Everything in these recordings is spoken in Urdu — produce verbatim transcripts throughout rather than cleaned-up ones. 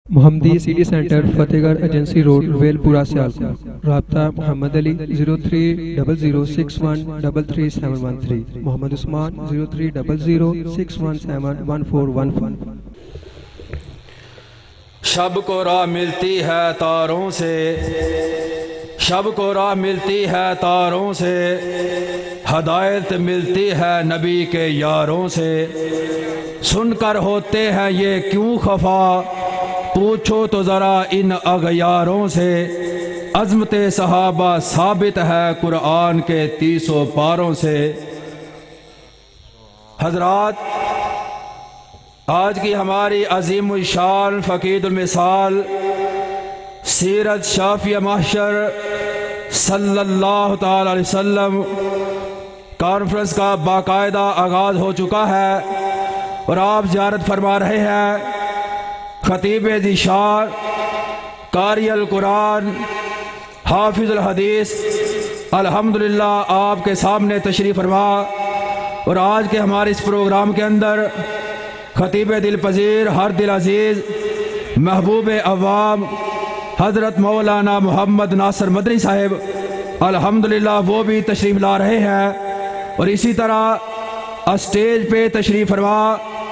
محمدی سٹی سینٹر فتح گڑھ ایجنسی روڈ ویل پورا سیالکوٹ۔ رابطہ Muhammad Ali zero three double zero six one double three seven one three, Muhammad Usman zero three double zero six one seven one four one four. شب کو راہ ملتی ہے تاروں سے، شب کو راہ ملتی ہے تاروں سے، ہدایت ملتی ہے نبی کے یاروں سے، سن کر ہوتے ہیں یہ کیوں خفا، پوچھو تو ذرا ان اغیاروں سے، عظمت صحابہ ثابت ہے قرآن کے تیسوں پاروں سے۔ حضرات، آج کی ہماری عظیم الشان فقید المثال سیرت شافیہ محشر صلی اللہ تعالی علیہ وسلم کانفرنس کا باقاعدہ آغاز ہو چکا ہے اور آپ زیارت فرما رہے ہیں۔ خطیب ذیشان، قاری القرآن، حافظ الحدیث الحمدللہ آپ کے سامنے تشریف فرما، اور آج کے ہمارے اس پروگرام کے اندر خطیب دل پذیر، ہر دل عزیز، محبوب عوام حضرت مولانا محمد ناصر مدنی صاحب الحمدللہ وہ بھی تشریف لا رہے ہیں، اور اسی طرح اسٹیج پہ تشریف فرما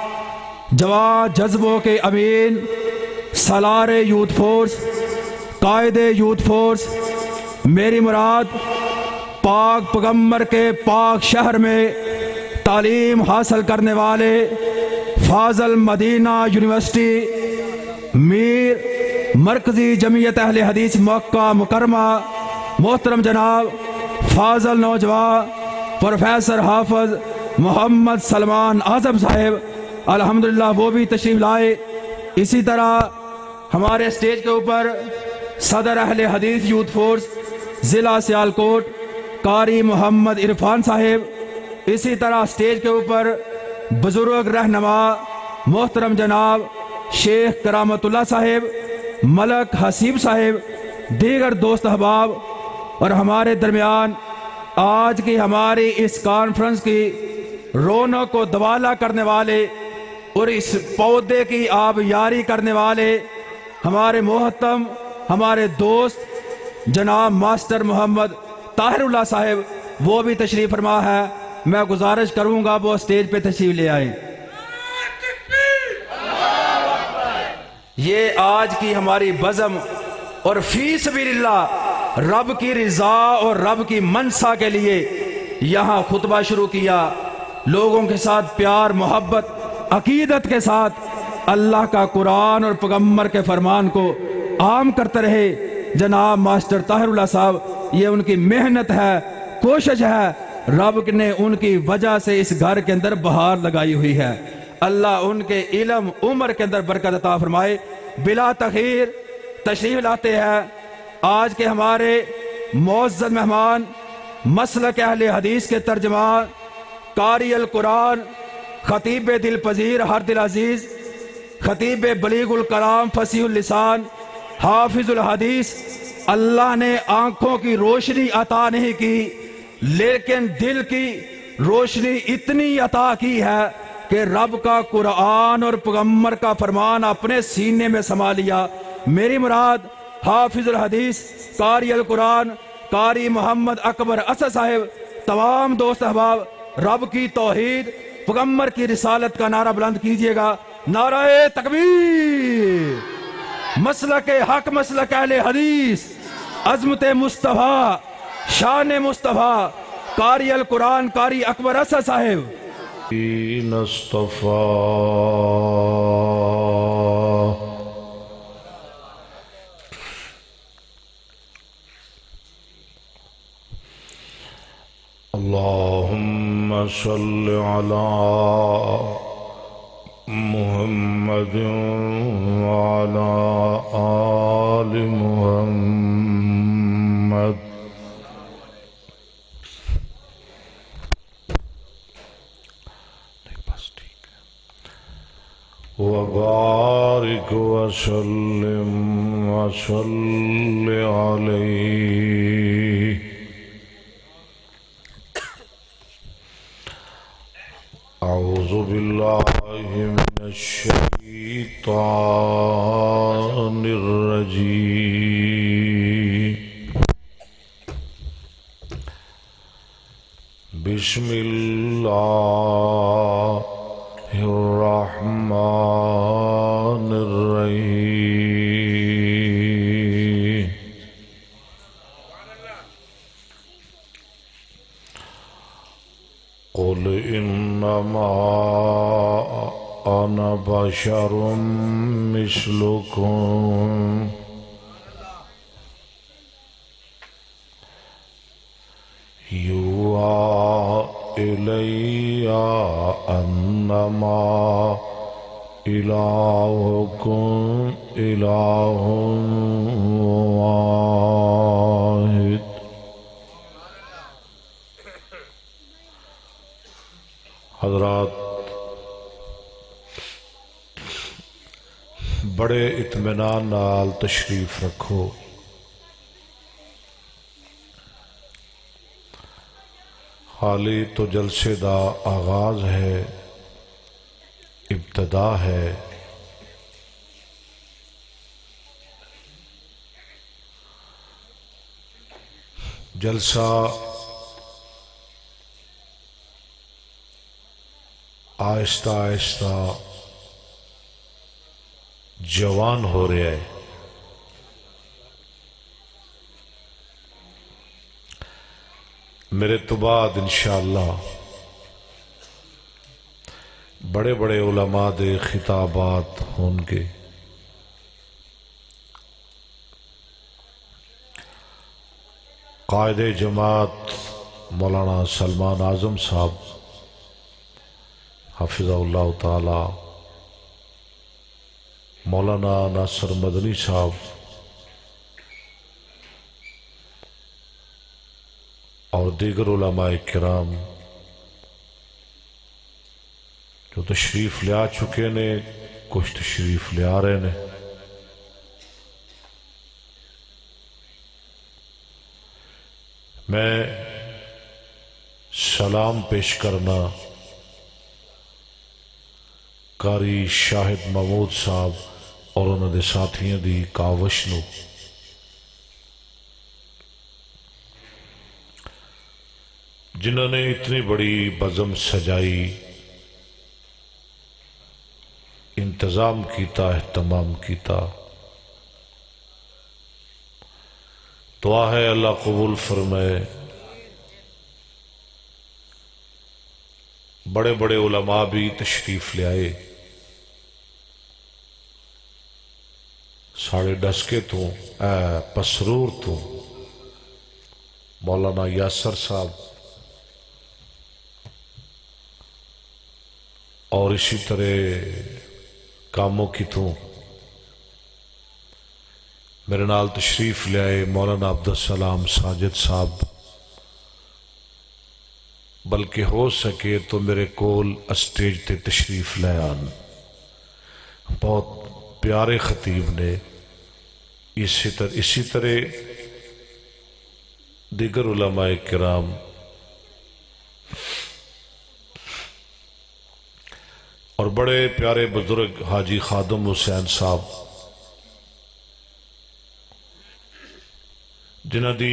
جوان جذبوں کے امین، سالار یوتھ فورس، قائد یوتھ فورس، میری مراد پاک پیغمبر کے پاک شہر میں تعلیم حاصل کرنے والے فاضل مدینہ یونیورسٹی میر مرکزی جمعیت اہل حدیث مکہ مکرمہ، محترم جناب فاضل نوجوان پروفیسر حافظ محمد سلمان اعظم صاحب الحمدللہ وہ بھی تشریف لائے۔ اسی طرح ہمارے اسٹیج کے اوپر صدر اہل حدیث یوتھ فورس ضلع سیالکوٹ قاری محمد عرفان صاحب، اسی طرح اسٹیج کے اوپر بزرگ رہنما محترم جناب شیخ کرامت اللہ صاحب، ملک حسیب صاحب، دیگر دوست احباب، اور ہمارے درمیان آج کی ہماری اس کانفرنس کی رونق کو دوالا کرنے والے اور اس پودے کی آب یاری کرنے والے ہمارے محترم، ہمارے دوست جناب ماسٹر محمد طاہر اللہ صاحب وہ بھی تشریف فرما ہے۔ میں گزارش کروں گا وہ اسٹیج پہ تشریف لے آئے۔ یہ آج کی ہماری بزم اور فی سبیل اللہ رب کی رضا اور رب کی منصا کے لیے یہاں خطبہ شروع کیا، لوگوں کے ساتھ پیار محبت عقیدت کے ساتھ اللہ کا قرآن اور پیغمبر کے فرمان کو عام کرتے رہے جناب ماسٹر طاہر اللہ صاحب۔ یہ ان کی محنت ہے، کوشش ہے، رب نے ان کی وجہ سے اس گھر کے اندر بہار لگائی ہوئی ہے۔ اللہ ان کے علم عمر کے اندر برکت عطا فرمائے۔ بلا تخیر تشریف لاتے ہیں آج کے ہمارے معزز مہمان، مسلک اہل حدیث کے ترجمان، قاری القرآن، خطیب دل پذیر ہر دل عزیز، خطیب بلیغ الکلام فصیح اللسان، حافظ الحدیث۔ اللہ نے آنکھوں کی روشنی عطا نہیں کی لیکن دل کی روشنی اتنی عطا کی ہے کہ رب کا قرآن اور پیغمبر کا فرمان اپنے سینے میں سما لیا۔ میری مراد حافظ الحدیث، قاری القرآن، قاری محمد اکبر اسد صاحب، تمام دوست احباب رب کی توحید، پیغمبر کی رسالت کا نعرہ بلند کیجئے گا۔ نعرہ تکبیر، مسلک حق، مسلک اہل حدیث، عظمت مصطفیٰ، شان مصطفیٰ، قاری القرآن قاری اکبر اسد صاحب۔ نصطفیٰ اللہم صل علی محمد وعلی آل محمد وبارک وسلم وصل علیہ۔ اعوذ باللہ من الشیطان بسم اللہ الرحمن الرحیم قل انما انا بشر مثلکم یوحی الی انما الہکم الہ واحد۔ حضرات، بڑے اطمینان نال تشریف رکھو۔ حالی تو جلسے دا آغاز ہے، ابتدا ہے۔ جلسہ آہستہ آہستہ جوان ہو رہا ہے۔ میرے تو بعد انشاءاللہ بڑے بڑے علماء دے خطابات ہون گے۔ قائد جماعت مولانا سلمان اعظم صاحب حافظہ اللہ تعالی، مولانا ناصر مدنی صاحب اور دیگر علماء کرام جو تشریف لے آ چکے نے، کچھ تشریف لے آ رہے نے، میں سلام پیش کرنا قاری شاہد محمود صاحب اور انہوں نے ساتھیاں دی کاوش نو۔ جنہوں نے اتنی بڑی بزم سجائی، انتظام کیتا، اہتمام کیتا۔ دعا ہے اللہ قبول فرمائے۔ بڑے بڑے علماء بھی تشریف لے آئے، ساڑھے ڈسکے تو پسرور تو مولانا یاسر صاحب، اور اسی طرح کاموں کی تو میرے نال تشریف لے آئے مولانا عبدالسلام ساجد صاحب، بلکہ ہو سکے تو میرے کول اسٹیج تے تشریف لے آن۔ بہت پیارے خطیب نے۔ اسی طرح اسی طرح دیگر علماء کرام، اور بڑے پیارے بزرگ حاجی خادم حسین صاحب، جنہاں دی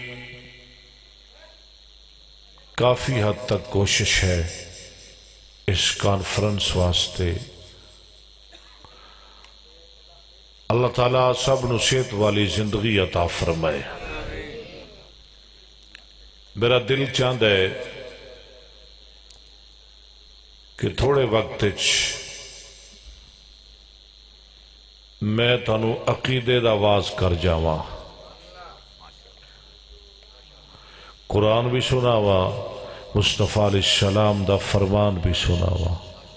کافی حد تک کوشش ہے اس کانفرنس واسطے۔ اللہ تعالیٰ سب نو صحت والی زندگی عطا فرمائے۔ میرا دل چاہتا ہے کہ تھوڑے وقت میں تانوں عقیدے دا آواز کر جاواں، قرآن بھی سناوا، مصطفیٰ علیہ السلام دا فرمان بھی سناوا۔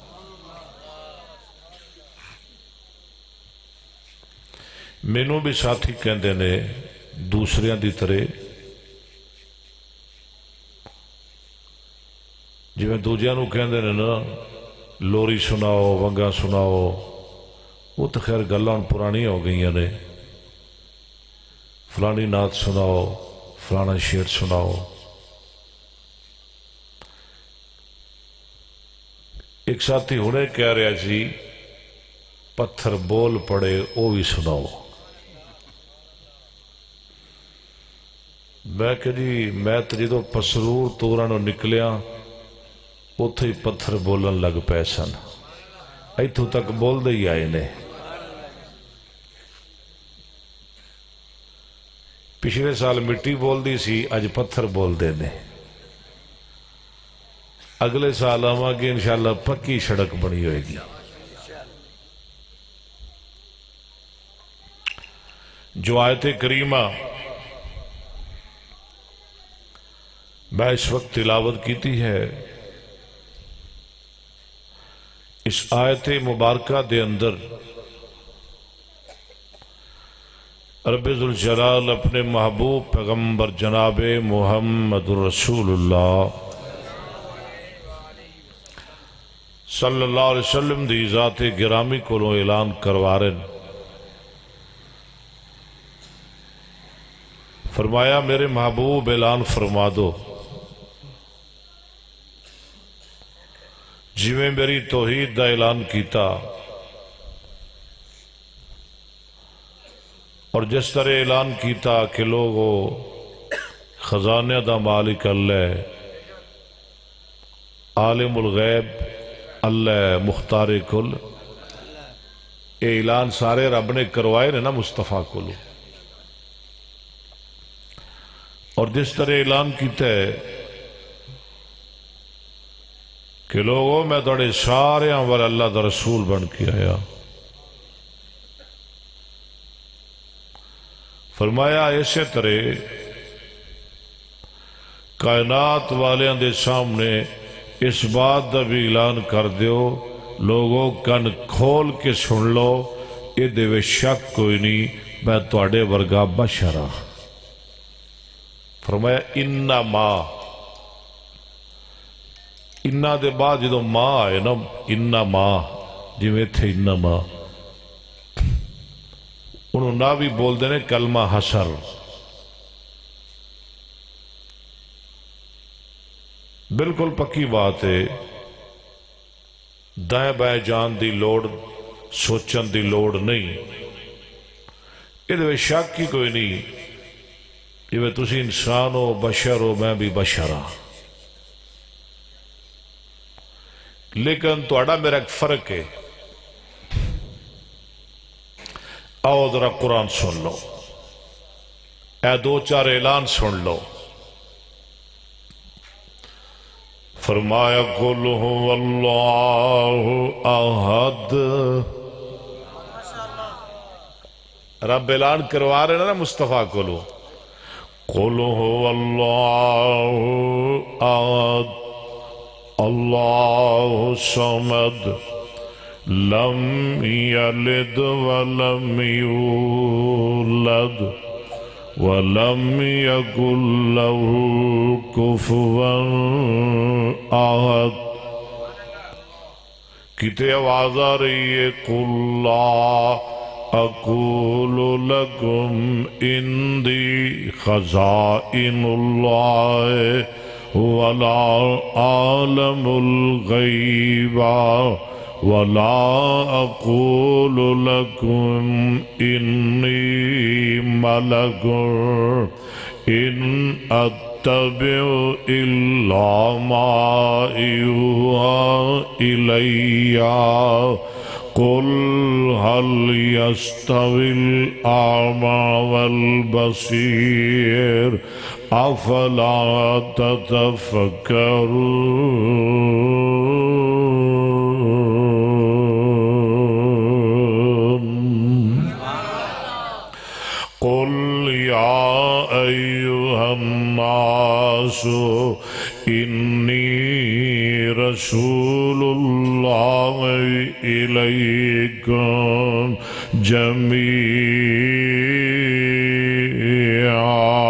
مینوں بھی ساتھی کہندے نے دوسریاں دی طرح، جی میں دوجیاں نو کہندے نے نا لوری سناؤ، ونگا سناؤ، وہ تو خیر گلاں پرانی ہو گئی نے، فلانی نعت سناؤ، فلانا شعر سناؤ۔ ایک ساتھی ہونے کہہ رہا سی پتھر بول پڑے او بھی سناؤ۔ میں کہ جی میں تو جدو پسرور توراں نکلیا اتھے ہی پتھر بولن لگ پے سن ایتھوں تک بول دے ہی آئے نے پچھلے سال مٹی بول دی سی اج پتھر بول دے نے اگلے سال آواں گے انشاءاللہ پکی سڑک بنی ہوئے گی جو آیت کریمہ میں اس وقت تلاوت کیتی ہے اس آیت مبارکہ دے اندر رب ذوالجلال اپنے محبوب پیغمبر جناب محمد رسول اللہ صلی اللہ علیہ وسلم دی ذات گرامی کو اعلان کروا رہے ہیں فرمایا میرے محبوب اعلان فرما دو جی میں میری توحید دا اعلان کیتا اور جس طرح اعلان کیتا کہ لوگو خزانے دا مالک اللہ عالم الغیب اللہ مختار کل اے اعلان سارے رب نے کروائے نا مصطفیٰ کلو اور جس طرح اعلان کیتا ہے کہ لوگوں میں توڑے سارے انور اللہ دا رسول بن کے آیا فرمایا ایسے طرح کائنات والیاں دے سامنے اس بات دا بھی اعلان کر دیو لوگوں کن کھول کے سن لو اے دے وے شک کوئی نہیں میں توڑے ورگا بشرا فرمایا انہ ما انہ دے بعد جدو ما آئے نا انہ ما جی میں تھے انہ ما انہوں نہ بھی بول دینے کلمہ حسر بالکل پکی بات ہے دائیں بائیں جان دی لوڑ سوچن دی لوڑ نہیں یہ شک کی کوئی نہیں یہ میں تسی انسان ہو بشر ہو میں بھی بشر ہاں لیکن توڑا میرا ایک فرق ہے آؤ ذرا قرآن سن لو اے دو چار اعلان سن لو فرمایا قل هو اللہ احد رب اعلان کروا رہے نا مصطفیٰ کلو قل هو اللہ احد اللہ صمد لم یلد ولم یولد ولم یکن له کفوا احد کتے آواز آ رہی ہے قل لا اقول لکم اندی خزائن اللہ ولا عالم الغیب ولا اقول لکم انی ملک ان اتبع الا ما یوحى الی قل هل يستوي الأعمى والبصير افلا تتفكرون قل يا أيها الناس إني رسول الله إليكم جميعا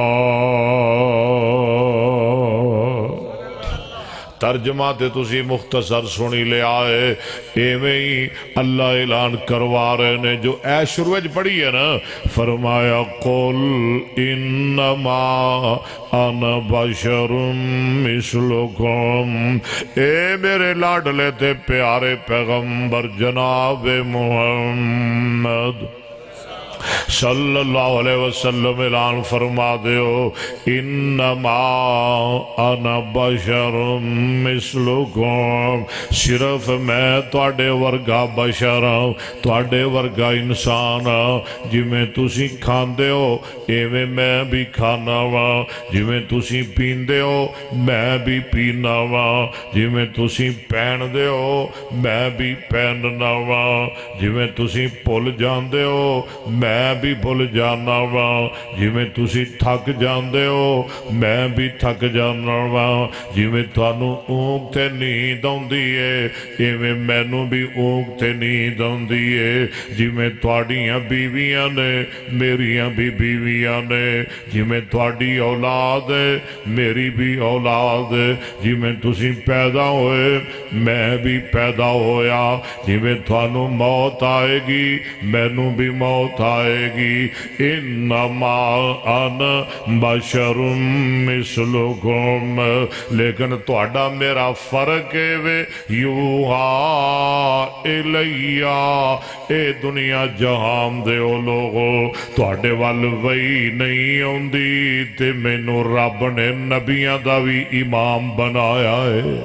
ترجمہ تے تسی مختصر سنی لے آئے ایویں ہی اللہ اعلان کروا رہے نے جو اے شروع پڑھی ہے نا فرمایا قل انما انا بشر مثلکم اے میرے لاڈلے تے پیارے پیغمبر جناب محمد सल्लल्लाहु अलैहि वसल्लम ऐलान फरमा दियो इन्नमा अना बशरुम मिसलुकुम, सिर्फ मैं तुहाडे वर्गा बशर हां, तुहाडे वर्गा इंसान हां। जिवें तुसीं खांदे हो इवें मैं भी खाना वा, जिवें तुसीं पींदे हो मैं भी पीना वा, जिवें तुसीं पहनदे हो मैं भी पहनना वा, जिवें तुसीं भुल जांदे हो मैं भी भुल जाना वा, जिवें तुसीं थक जांदे हो मैं भी थक जाना वा, जिवें तुहानू ऊंघ ते नींद आउंदी है इवें मैनू भी ऊंघ ते नींद आउंदी है, जिवें तुहाडीआं बीवियां ने मेरियां भी बीवियां ने, जिवें तुहाडी औलाद है मेरी भी औलाद है, जिवें तुसीं पैदा होए मैं भी पैदा होया, जिवें तुहानू मौत आएगी मैनू भी मौत आएगी। इन्नमा अना बशरुम मिसलुकुम, लेकिन तुहाडा मेरा फर्क है वे यूहा इलैया, ए दुनिया जहान दे ओ लोगो तुहाडे वल वही नहीं आउंदी ते मैनू रब ने नबियां दा भी इमाम बनाया है।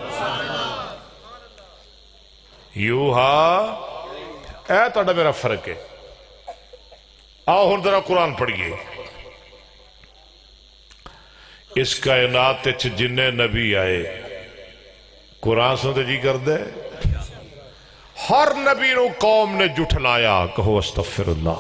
यूहा ए तुहाडा मेरा फर्क है। आओ हुण जरा कुरान पढ़िए। इस कायनात च जिन्ने नबी आए कुरान सुनते जी करदे हर नबी नू कौम ने जुठलाया। कहो अस्तगफिरुल्लाह।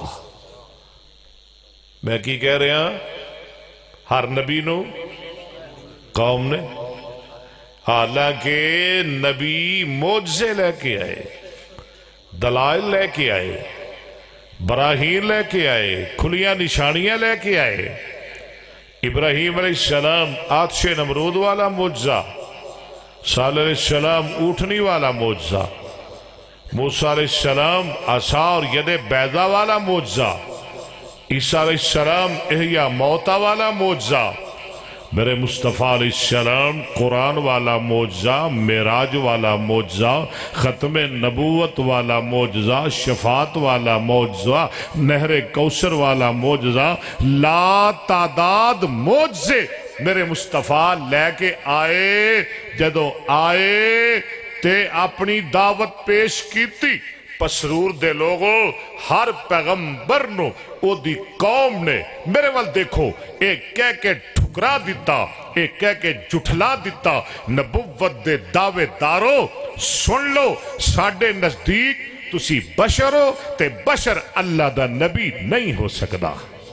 मैं की कह रहा हर नबी नू कौम ने, हालांकि नबी मोजे लेके आए, दलाइल लेके आए, बराहीन लेके आए, खुलियां निशानियां लेके आए। इब्राहीम अलैहिस्सलाम आतिश नमरूद वाला मोजा, सालेह अलैहिस्सलाम ऊँटनी वाला मोजा, मूसा अलैहिस्सलाम आसा और यदे बैदा वाला मोजा, ईसा अलैहिस्सलाम इहया मौता वाला मोजा, मेरे मुस्तफ़ा अलैहिस्सलाम कुरान वाला मोजा, मेराज वाला मोजा, ख़त्म नबूवत वाला मोजा, शफात वाला मोजा, नहरे कौसर वाला मोजा, ला तादाद मोजे मेरे मुस्तफ़ा लैके आए। जदों आए ते अपनी दावत पेश की पसरूर दे लोगों हर पैगंबर नू ओदी कौम ने मेरे वाल देखो एक कह के ठुकरा दिता, एक कह के जुठला दिता। नबुव्वत दे दावेदारो सुन लो, साडे नजदीक तुसी बशर हो ते बशर अल्लाह दा नबी नहीं हो सकदा।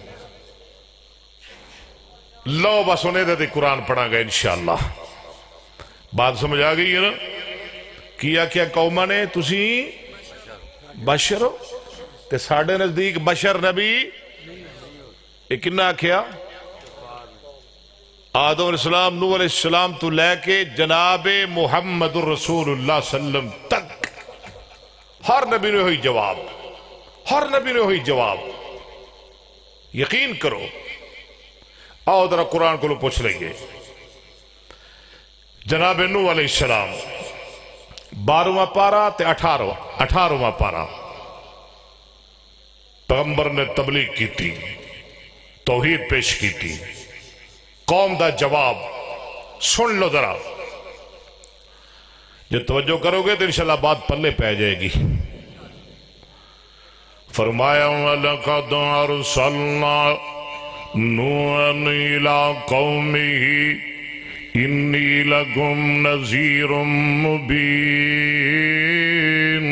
लो बस उन्हें दे कुरान पढ़ांगा इंशाअल्लाह। बात समझ आ गई है ना? किया क्या कौमा ने तुसी बशर हो ते साडे नजदीक बशर नबी ये किन्ना आख्या? आदम अलैहिस्सलाम नूह अलैहिस्सलाम तो लैके जनाबे मुहम्मदुर रसूलुल्लाह सल्लम तक हर नबी ने हुई जवाब, हर नबी ने हुई जवाब। यकीन करो। आओ जरा कुरान को पूछ लेंगे। जनाबे नूह अलैहिस्सलाम बारहवां पारा ते अठारहवां अठारहवां पारा पैगंबर ने तबलीग की थी, तौहीद पेश की थी। कौम दा जवाब सुन लो जरा, जो तवज्जो करोगे तो इंशाअल्लाह बात पल्ले पै जाएगी। फरमाया वलक़द अरसलना नूहन इला कौमिही इन्नी लकुम नज़ीरुम मुबीन।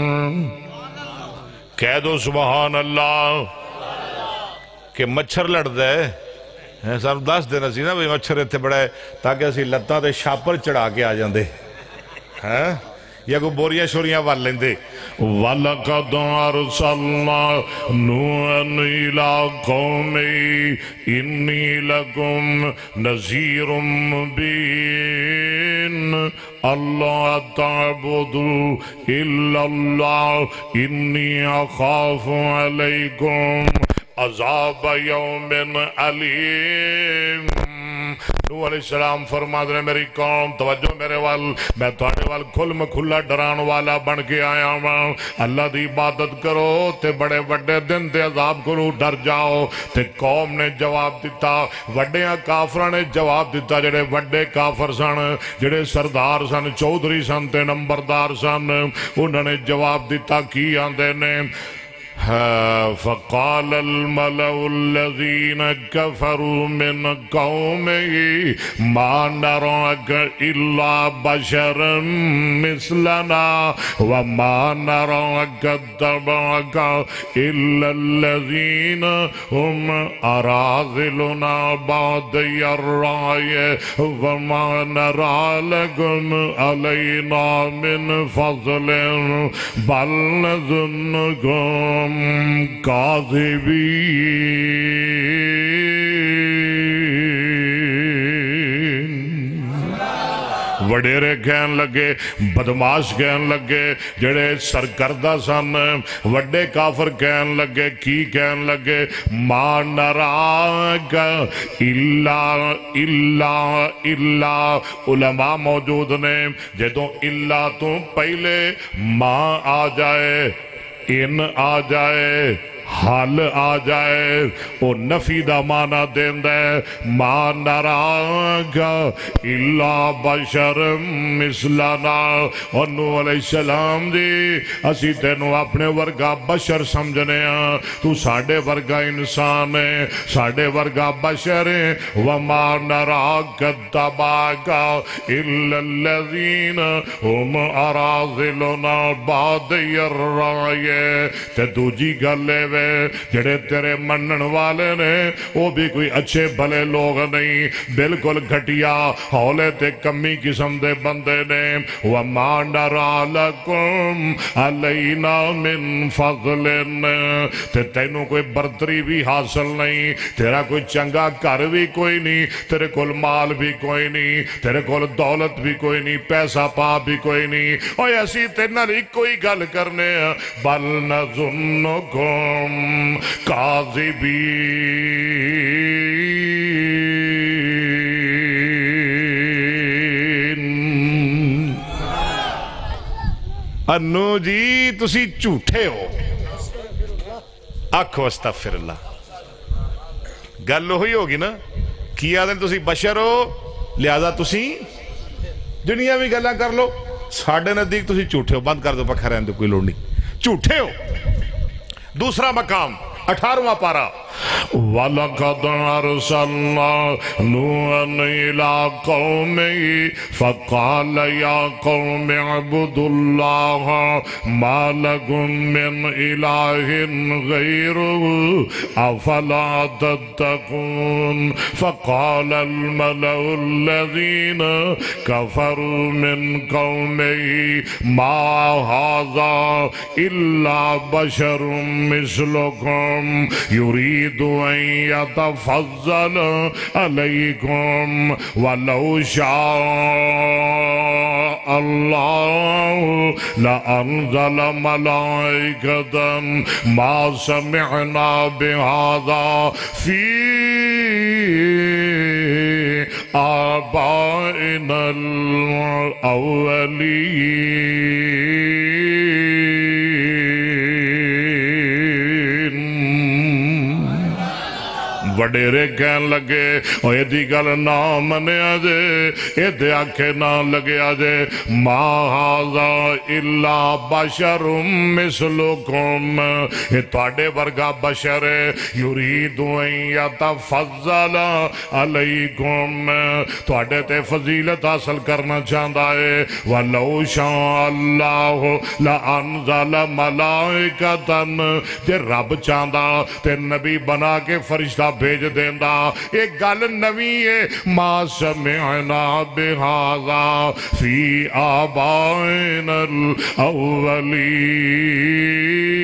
कह दो सुबहान अल्लाह कि मच्छर लड़दा है, सानू दस देना सी ना भाई मच्छर इत्थे बड़ा है, ताकि असीं लत्तां ते छापर चढ़ा के आ जांदे हैं या कोई बोरियां शोरियां वल लेंदे। वलक़द अरसलना नूहन इला कौमिही इन्नी लकुम नज़ीरुम मुबीन अल्लाह ताबुदू इल्लल्लाह इन्नी अखाफु अलैकुम अज़ाब यौमिन अलीम। नूह अलैहिस्सलाम फरमाते हैं मेरी कौम तवज्जो मेरे वाल, मैं तुहाडे वाल खुल मखुला डराण वाला बन के आया वां। अल्लाह दी इबादत करो ते बड़े वड्डे दिन दे अजाब कोलों डर जाओ। ते कौम ने जवाब दिता, वड्डियां काफरां ने जवाब दिता, जेड़े वड्डे काफर सन, जेड़े सरदार सन, चौधरी सन ते नंबरदार सन, उन्होंने जवाब दिता की आंदे ने فقال الملأ الذين كفروا من قومه ما نراك إلا بشرا مثلنا وما نراك اتبعك إلا الذين هم أراذلنا بادي الرأي وما نرى لكم علينا من فضل بل نظنكم काज़िबीन। वडेरे कहन लगे, बदमाश कहन लगे, जेड़े सरकर्दा सन वड्डे काफर कहन लगे, की कहन लगे, मा नराक इल्ला इल्ला इल्ला। उलमा मौजूद ने, जदों इल्ला तो पहले मां आ जाए, इन आ जाए, हल आ जाए, ओ नफी दा माना देंदा है। मा नराका इल्ला बशर मिसलना। और नूह अलैहिस्सलाम जी असी तेनू अपने वर्गा बशर समझने आ, तू साडे वर्गा इंसान है, साडे वर्गा बशर है। वमा नराका तबाका इल्ला अल्लज़ीना हुम अराज़िलुना बादियर राय। ते दूजी गल है जेड़े तेरे मनन वाले ने वो भी कोई अच्छे भले लोग नहीं, बिल्कुल घटिया हौले ते कमी किस्म दे बंदे ने। वमा नरा लकुम अलैना मिन फज़लिन। ते तैनू कोई बर्तरी भी हासिल नहीं, तेरा कोई चंगा घर भी कोई नहीं, तेरे कोल माल भी कोई नहीं, तेरे कोल दौलत भी कोई नहीं, पैसा पा भी कोई नहीं। और असी तेरे नाल इक्को ही गल करने, बल नज़ुन्नुकुम काज़िबीन। अन्नू जी तुसी झूठे हो। आखो अस्तगफिरुल्लाह। गल वही होगी ना कि आदन तुसी बशर हो, लिहाजा तुसी जिन्नियां भी गल्लां कर लो, साडे नजदीक तुसी झूठे हो। बंद कर दो पखा, रहने दो, कोई लोड़ नहीं, झूठे हो। दूसरा मकाम अठारहवां पारा, वलक़द अरसलना नूहन इला क़ौमिही फ़क़ाल या क़ौमि अब्दुल्लाह मा लकुम मिन इलाहिन गैरुहु अफ़ला तत्तक़ून। फ़क़ाल अल-मलअु अल्लज़ीना कफ़रू मिन क़ौमिही मा हाज़ा इल्ला बशरुम मिस्लुकुम युरीदु अन यतफ़ज़्ज़ल अलैकुम वलौ शाअ अल्लाहु लअन्ज़ल मलाइकतन मा समिअना बिहाज़ा फ़ी आबाइनल अव्वलीन। वडेरे कहन लगे और यदि गल ना मनिया जे, एदे आखे ना लगे जे, मा हाज़ा इल्ला बशरुम मिस्लुकुम। ये तुहाडे वर्गा बशर है, युरीदु अन यतफ़ज़्ज़ल अलैकुम, तुहाडे ते फजीलत हासिल करना चाहता है। वलौ शाअ अल्लाहु लअन्ज़ल मलाइकतन, जे रब चाहता ते नबी बना के फरिश्ता भेज देंदा। एक गल नवी है, मा समिअना बिहाज़ा फ़ी आबाइनल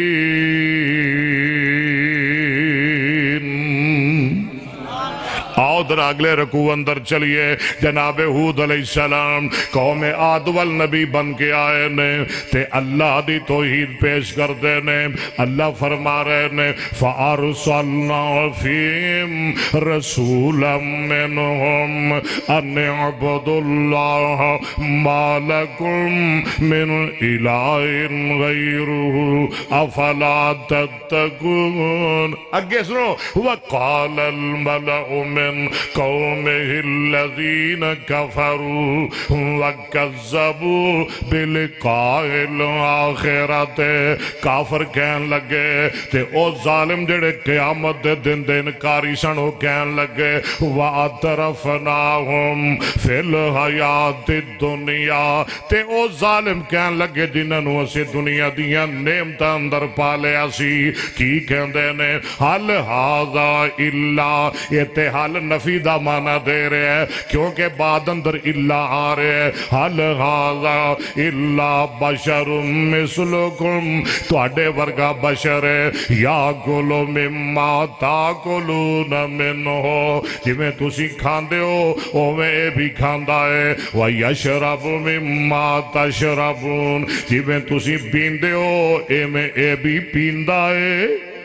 अव्वलीन। आओ آؤ در اگلے رکوع اندر چلیے جناب ہود علیہ السلام قوم عاد والنبی بن کے آئے نے تے اللہ دی توحید پیش کر دے نے اللہ فرما رہے نے فَأَرْسَلْنَا فِيهِمْ رَسُولًا مِّنْهُمْ أَنِ اعْبُدُوا اللَّهَ مَا لَكُمْ مِنْ إِلَٰهٍ غَيْرُهُ أَفَلَا تَتَّقُونَ اگے سنو وَقَالَ الْمَلَأُ مِنْ قَوْمِهِ الَّذِينَ كَفَرُوا وَكَذَّبُوا بِلِقَاءِ الْآخِرَةِ کافر کہن لگے تے او ظالم جڑے قیامت دے دن دے انکاری سن او کہن لگے وَأَتْرَفْنَاهُمْ فِي الْحَيَاةِ الدُّنْيَا تے او ظالم کہن لگے جنہاں نو اسی دنیا دیاں نعمتاں اندر پا لیا سی کی کہندے نے حل ھذا الا یہ تے حل نفی دا معنی دے رہے ہیں کیونکہ بعد اندر الا آ رہے ہیں حل ھذا الا بشر مثلکم تواڈے ورگا بشر ہے یا کلو مما تاکلون منہو جویں تسی کھاندے ہو اویں بھی کھاندا ہے وَيَشْرَبُ مِمَّا تَشْرَبُونَ جویں تسی پیندے ہو ایویں اے بھی پیندا ہے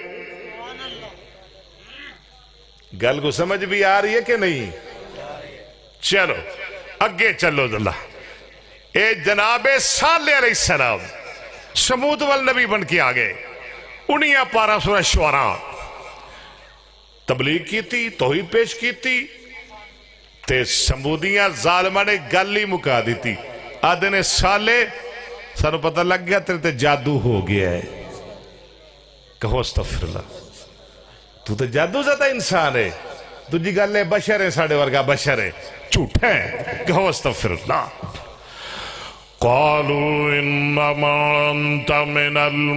گل کو سمجھ بھی آ رہی ہے کہ نہیں چلو اگے چلو اللہ اے جناب صالح علیہ السلام سمود والنبی بن کے آگئے انہیاں پارا سورہ شعراء تبلیغ کی تھی توحید پیش کی تھی تے سمودیاں ظالمہ نے گلی مکا دی تھی آدھے نے صالح سانو پتہ لگ گیا تیرے تے جادو ہو گیا ہے کہو استغفر اللہ تو تے جادو زیادہ انسان ہے تو جی گلے بشر ہے ساڑھے ورگا بشر ہے جھوٹ ہے کہو استغفر اللہ قالوا انما انت من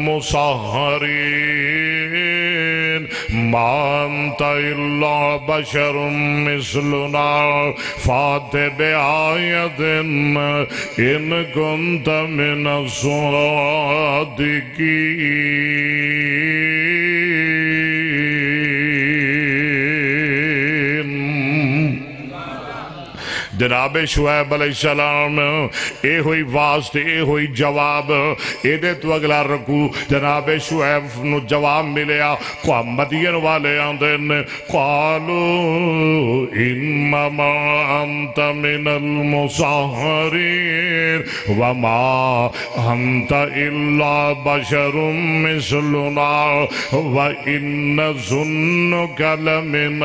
المسحرين ما انت الا بشر مثلنا فات بآية ان كنت من الصادقين جناب شعیب علیہ السلام اے ہوئی واسطے اے ہوئی جواب اے دے تو اگلا رکو جناب شعیب نو جواب ملیا کو مدین والے آندن قالو انما انت من المسحرین وما انت الا بشر مثلنا وان ظنک لمن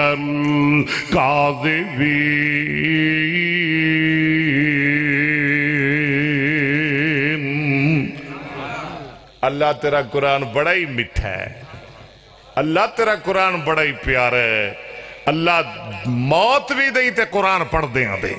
الكاذبین اللہ تیرا قرآن بڑا ہی مٹھا ہے اللہ تیرا قرآن بڑا ہی پیارا ہے اللہ موت بھی دئی تے قرآن پڑھ دیں دے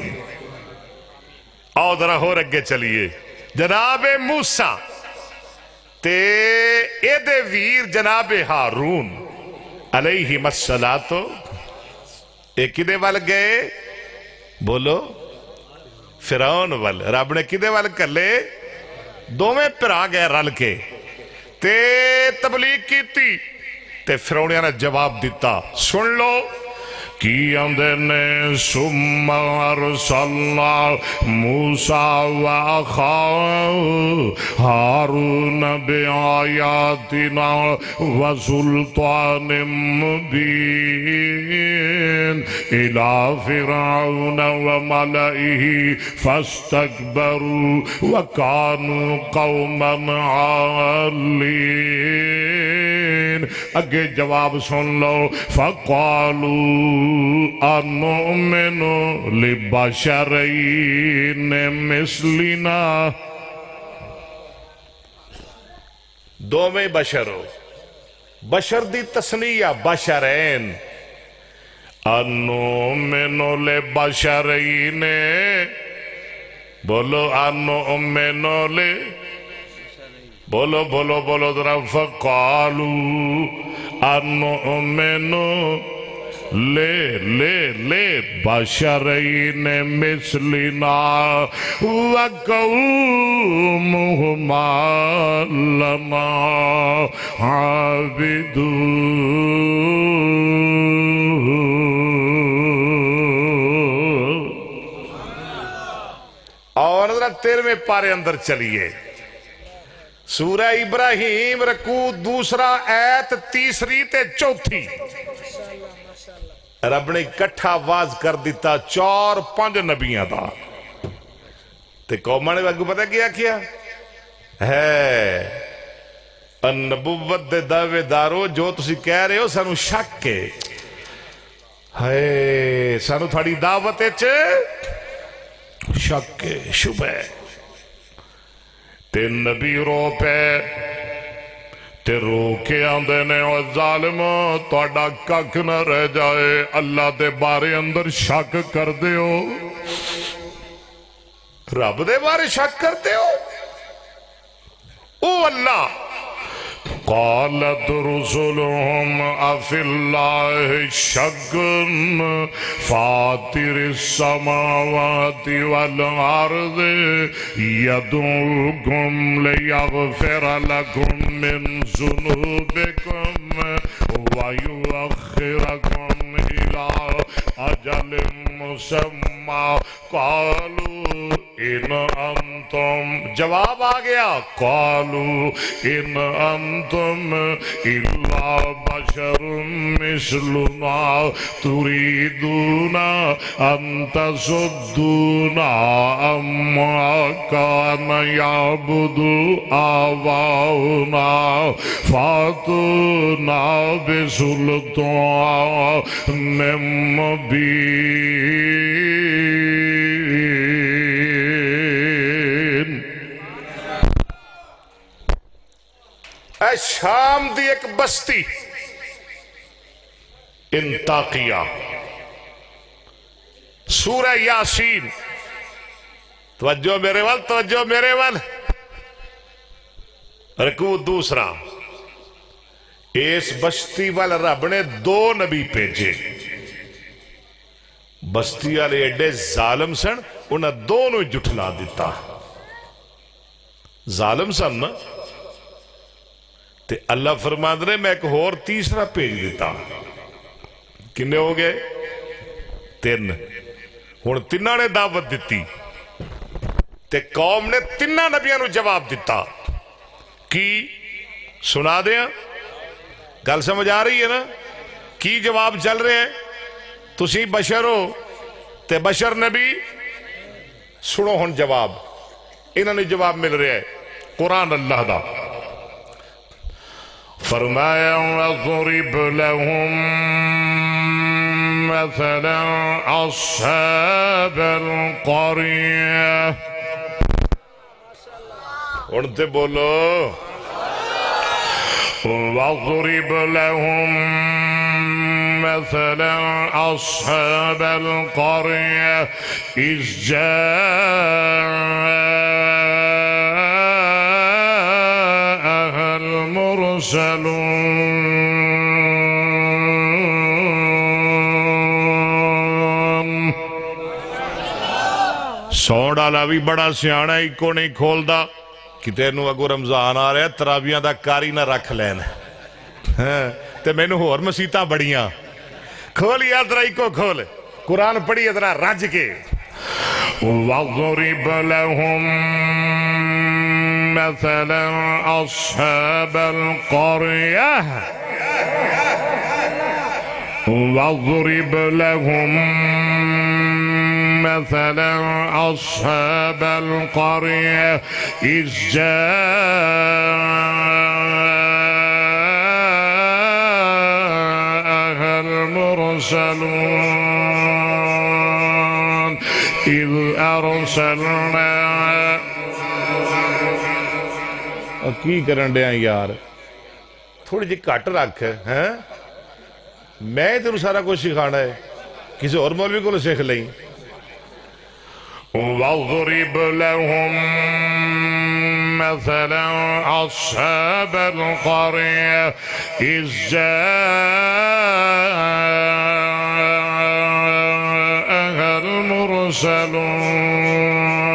آؤ ذرا ہو رگے چلیے جناب موسیٰ تے اے دے ویر جناب ہارون علیہم الصلاۃ اے کدے وال گئے بولو فرعون وال رب نے کدے وال کلے دو میں پرا گئے رل کے تے تبلیغ کی تھی تے فرعونیاں نے جواب دیتا سن لو کی اندر نے ثم ارسلنا موسیٰ وَأَخَاهُ ہارون بِآیاتنا وَسُلْطَانٍ مُبِینٍ إِلَى فِرْعَوْنَ وَمَلَئِهِ فَاسْتَكْبَرُوا وَكَانُوا قَوْمًا عَالِينَ اگے جواب سن لو فَقَالُوا انؤمن لبشرین مثلنا دو میں بشر ہو بشر دی تسنیہ بشرین انؤمن لبشرین بولو انؤمن لے بولو بولو بولو ذرا فقالوا انؤمن لے لے لے بشرین مثلنا وقومہما لنا عابدون تیرہویں پارے اندر چلیے سورہ ابراہیم رکوع دوسرا ایت تیسری تے چوتھی رب نے کٹھا واز کر دیتا چار پانچ نبیاں دا تے قوماں نے اگوں پتہ کیا کیا ہے النبوت دے دعوے دارو جو تسی کہہ رہے ہو سانو شک کے ہے سانو تھوڑی دعوت چ شک کے شبہ تے نبی رو پہ تے رو کے آندے نے او ظالم تہاڈا ککھ نہ رہ جائے اللہ دے بارے اندر شک کر دیو رب دے بارے شک کر دیو او اللہ قالت رسلهم افی اللہ شک فاطر السماوات والارض یدعوکم لیغفر لکم من ذنوبکم ویؤخرکم الی اجل مسمى قالوا ان انتم جواب آ گیا قالوا ان انتم الا بشر مثلنا تريدون ان تصدونا عما كان يعبد آباؤنا فاتونا بسلطان مبين اے شام دی ایک بستی انطاکیہ سورہ یاسین توجہ میرے وال توجہ میرے وال رکوع دوسرا اس بستی وال رب نے دو نبی بھیجے بستی والے ایڈے ظالم سن انہیں دونوں جھٹلا دیتا ظالم سن نا تے اللہ فرماند نے میں ایک اور تیسرا بھیج دیتا کنے ہو گئے تین ہن تیناں نے دعوت دیتی تے قوم نے تیناں نبیاں نو جواب دیتا کی سنا دیا گل سمجھ آ رہی ہے نا کی جواب چل رہے ہیں تسی بشر ہو تے بشر نبی سنو ہن جواب انہوں نے جواب مل رہا ہے قرآن اللہ دا فرمایا وَضْرِبْ لَهُمْ مَثَلًا أَصْحَابَ الْقَرْيَةِ اڑتے بولو وَضْرِبْ لَهُمْ مَثَلًا أَصْحَابَ الْقَرْيَةِ إِذْ جَاءَهَا الْمُرْسَلُونَ سون ڈالا بھی بڑا سیانا ہی کو نہیں کھول دا کتے نو اگو رمضان آ رہا ہے ترابیاں دا کاری نہ رکھ لین تے میں نو ہور مسیطہ بڑیاں کھول یا ترائی کو کھول قرآن پڑھی اتنا رج کے وَضْرِبْ لَهُمْ مَثَلًا أَصْحَابَ الْقَرْيَةِ وَضْرِبْ لَهُمْ مَثَلًا أَصْحَابَ الْقَرْيَةِ إِذْ جَاءَهَا الْمُرْسَلُونَ إِذْ أَرْسَلْنَا کی کرن دے ہیں یار تھوڑی جی کٹ رکھ ہے میں تیرو سارا کچھ سکھانا ہے کسی اور مولوی کو سیکھ لیں وَضْرِبْ لَهُمْ مَثَلًا أَصْحَابَ الْقَرْيَةِ إِذْ جَاءَهَا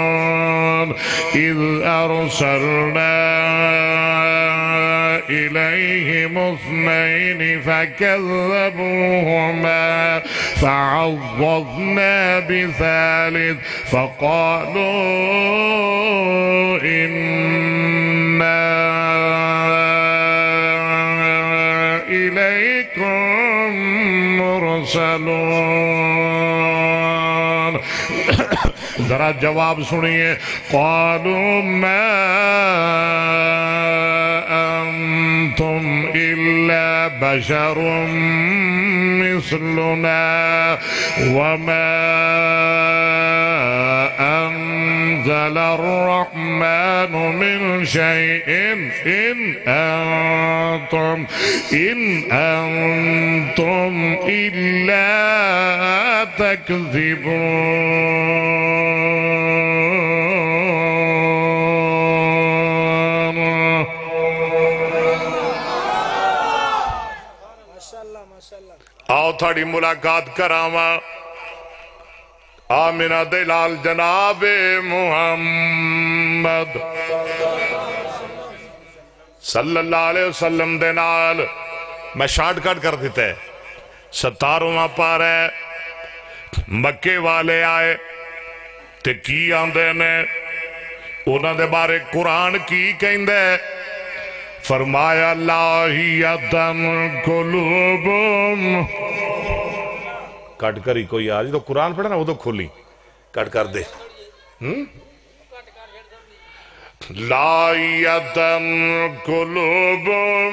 الْمُرْسَلُونَ إِذْ أَرْسَلْنَا إِلَيْهِمْ عليهم اثنين فكذبوهما فعوضنا بثالث فقالوا إنا إليكم مرسلون. ذرا جواب سنیے. قالوا ما أنتم إلا بشر مثلنا وما أنزل الرحمن من شيء إن أنتم إن أنتم إلا تكذبون. آؤ تھوڑی ملاقات کراواں آمینہ دلال جناب محمد صلی اللہ علیہ وسلم دے نال. میں شارٹ کٹ کر دیتا ہے. ستارواں پار ہے. مکے والے آئے تے کی آندے نے انہاں دے بارے قرآن کی کہندے فرمایا لاہیتن قلوبم. کٹ کری کوئی آج تو قرآن پڑھا نا وہ تو کھولی کٹ کر دے. لاہیتن قلوبم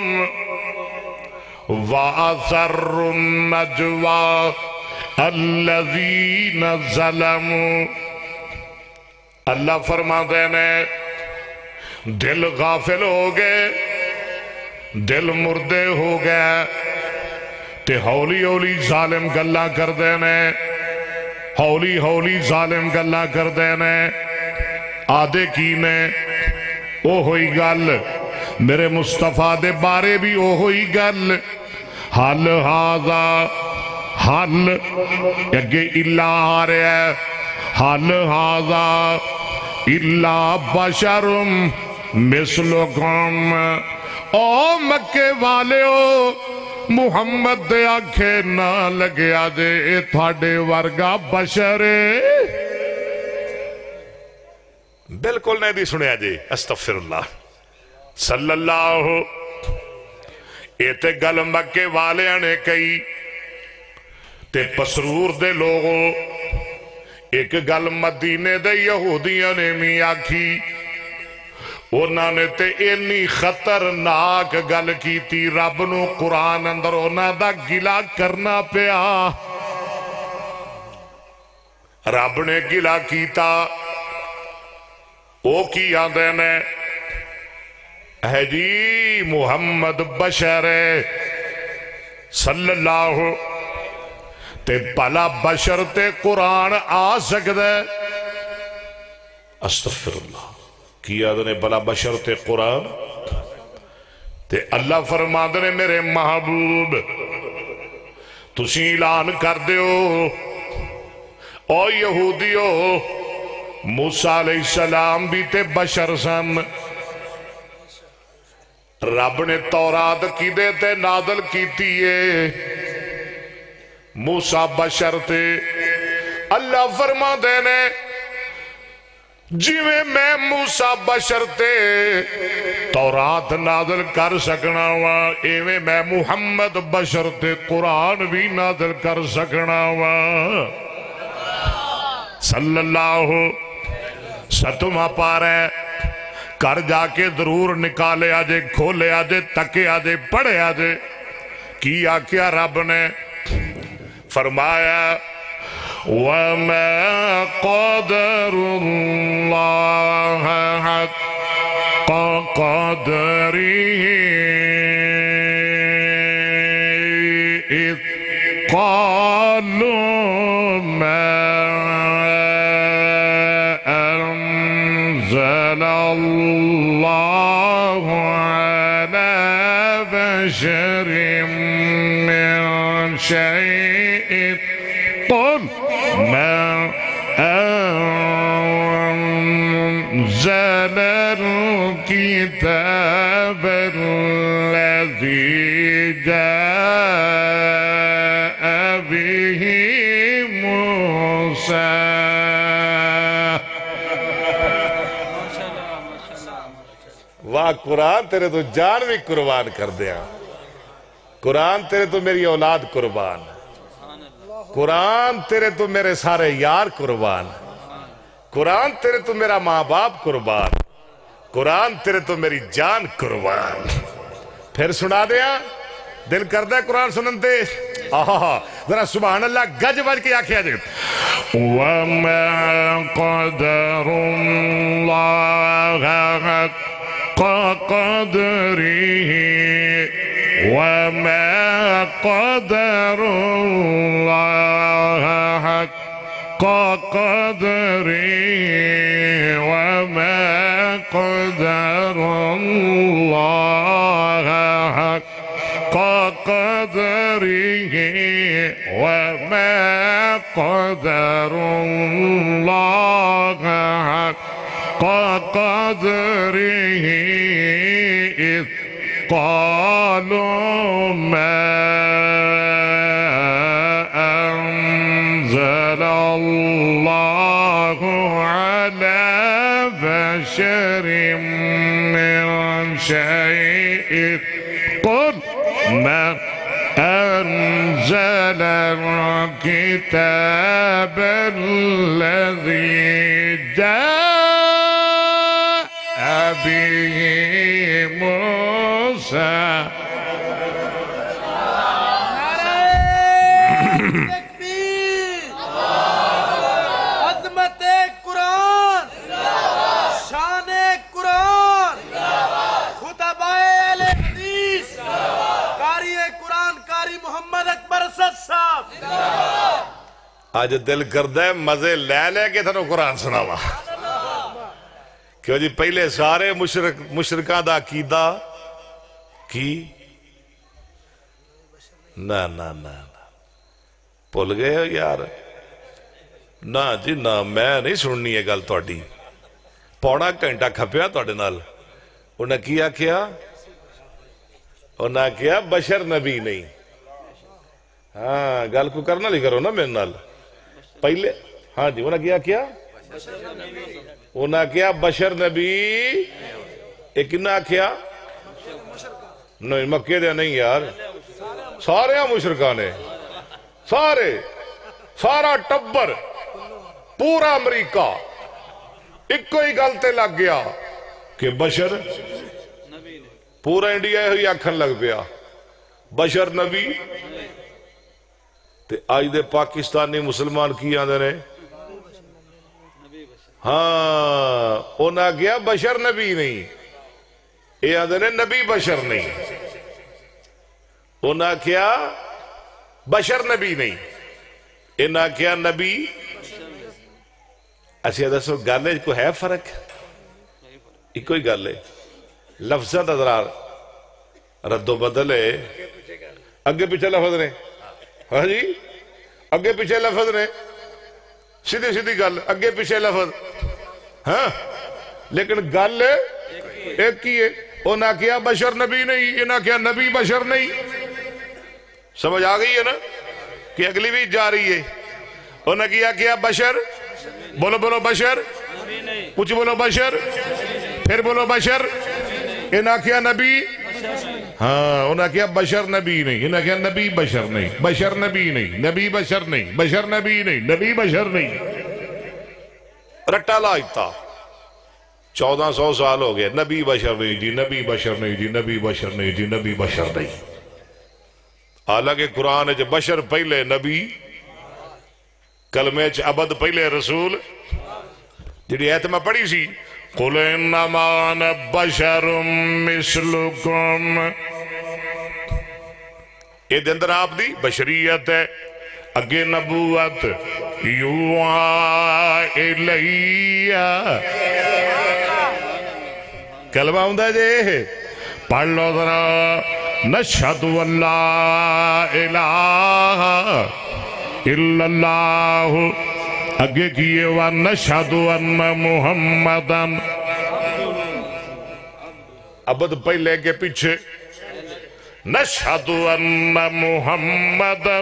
وَأَسَرُّ النَّجْوَى الَّذِينَ ظَلَمُوا. اللہ فرماتے ہیں دل غافل ہو گئے دل مردے ہو گئے تے ہولی ہولی ظالم گلہ کر دینے ہولی ہولی ظالم گلہ کر دینے آدھے کینے او ہوئی گل میرے مصطفیٰ دے بارے بھی او ہوئی گل. حل ہاذا حل اگے اللہ آ رہے ہے حل ہاذا الا بشرم مثلکم. او مکے والے ہو محمد دے آنکھے نہ لگیا دے اے تھاڑے ورگا بشرے. بالکل نہیں دی سنیا جی. استغفر اللہ صلی اللہ. اے تے گل مکے والے نے کئی تے پسرور دے لوگوں ایک گل مدینے دے یہودیاں نے می آکھی. انہاں نے تے اینی خطرناک گل کی تھی رب نو قرآن اندر انہاں دا گلا کرنا پیا. رب نے گلا کیتا او کی آندے نے ہے جی محمد بشر صلی اللہ تے بھلا بشر تے قرآن آ سکتا ہے. استغفر اللہ کی آدھنے بھلا بشر تے قرآن تے اللہ فرما دنے میرے محبوب تسی اعلان کر دیو او یہودیو موسیٰ علیہ السلام بھی تے بشر سن. رب نے تورات کی دے تے نازل کیتی ہے موسیٰ بشر تے. اللہ فرما دینے جی میں میں موسیٰ بشر تے تورات نازل کر سکنا وا ایویں میں محمد بشر تے قرآن بھی نازل کر سکنا وا. صلی اللہ ستمہ پارے کر جا کے ضرور نکالے آجے کھولے آجے تکے آجے پڑھے آجے کیا کیا رب نے فرمایا وَمَا قَدَرُ اللَّهَ حَقَّ قَدْرِهِ إِذْ قَالُوا مَا أَنزَلَ اللَّهُ عَلَى بَشَرٍ مِّن شَيْءٍ قُلْ مَا أَنزَلَ الْكِتَابَ الَّذِي ہاں قرآن تیرے تو جان بھی قربان کر دیا، قرآن تیرے تو میری اولاد قربان، قرآن تیرے تو میرے سارے یار قربان، قرآن تیرے تو میرا ماں باپ قربان، قرآن تیرے تو میری جان قربان۔ پھر سنا دیا، دل کردہ ہے قرآن سننتے؟ آہا ذرا سبحان اللہ گج بج کے آکھیا جائے وَمَا قَدَرُ اللَّهَ حَقَّ قَدْرِهِ وَمَا قَدَرُ اللَّهَ حَقَّ قَدْرِهِ وَمَا قَدَرُ اللَّهَ حَقَّ قدره وما قدر الله حق قدره إذ قالوا ما أنزل الله على بشر من شيء قل ما أنزل الكتاب الذي جاء به موسى عظمت قرآن، شان قرآن، خطبائے اہل حدیث، قاری قرآن قاری محمد اکبر اسد صاحب۔ آج دل کردہ ہے مزے لے لے کے تھنو قرآن سناوا، کیوں جی پہلے سارے مشرک مشرکاں دا عقیدہ کی نا نا نا بھول گئے ہو یار، نا جی نا میں نہیں سننی ہے گل تہاڈی، پونا گھنٹہ کھپیا تہاڈے نال، انہاں کیا کیا انہاں کیا بشر نبی نہیں، ہاں گل کو کرنا لی کرو نا میرے نال پہلے، ہاں جی انہاں کیا کیا انہاں کیا بشر نبی، ایک انہاں کیا نہیں مکے دیا نہیں یار، سارے مشرکانے سارے سارا ٹبر پورا امریکہ ایک کوئی گلتے لگ گیا کہ بشر پورا انڈیا ہوئی آکھن لگ پیا بشر نبی، تے آج دے پاکستانی مسلمان کی آندے نے ہاں انہاں کیا بشر نبی نہیں، یہ آندے نے نبی بشر نہیں، انہاں کیا بشر نبی نہیں، انہاں کیا نبی۔ اچھا دسو گالے کو ہے فرق؟ ایک کوئی گالے لفظہ تدرار رد و بدل ہے، اگے پیچھے لفظ نے، ہاں جی اگے پیچھے لفظ نے، سیدھی سیدھی گل اگے پیچھے لفظ، ہاں لیکن گل ایک ہی ہے، انہاں کیا بشر نبی نہیں، انہاں کیا نبی بشر نہیں، سمجھ آ گئی ہے نا کہ اگلی بھی جا رہی ہے، انہاں کیا کیا بشر، بولو بولو بشر، کچھ بولو بشر، پھر بولو بشر، انہاں کیا نبی، ہاں انہاں کیا بشر نبی نہیں، انہاں کیا نبی بشر نہیں، بشر نبی نہیں، نبی بشر نہیں، بشر نبی نہیں، نبی بشر نہیں، رٹا لائتا چودہ سو سال ہو گئے، نبی بشر نہیں جی، نبی بشر نہیں جی، نبی بشر نہیں جی، نبی بشر نہیں، حالانکہ قرآن ہے جو بشر پہلے نبی، کلمے چ عبد پہلے رسول، جڑی ایت میں پڑھی سی قُلْ إِنَّمَا أَنَا بَشَرٌ مِثْلُكُمْ، یہ دے اندر آپ دی بشریت ہے، اگے نبوت، یوحیٰ اِلَیَّ، کلمہ ہوندہ جے پڑھ لو ذرا، نشہد ان لا الہ الا اللہ، اگے کیے وَنَشْهَدُ أَنَّ مُحَمَّدًا، عبد پہلے کے پیچھے، نَشْهَدُ أَنَّ مُحَمَّدًا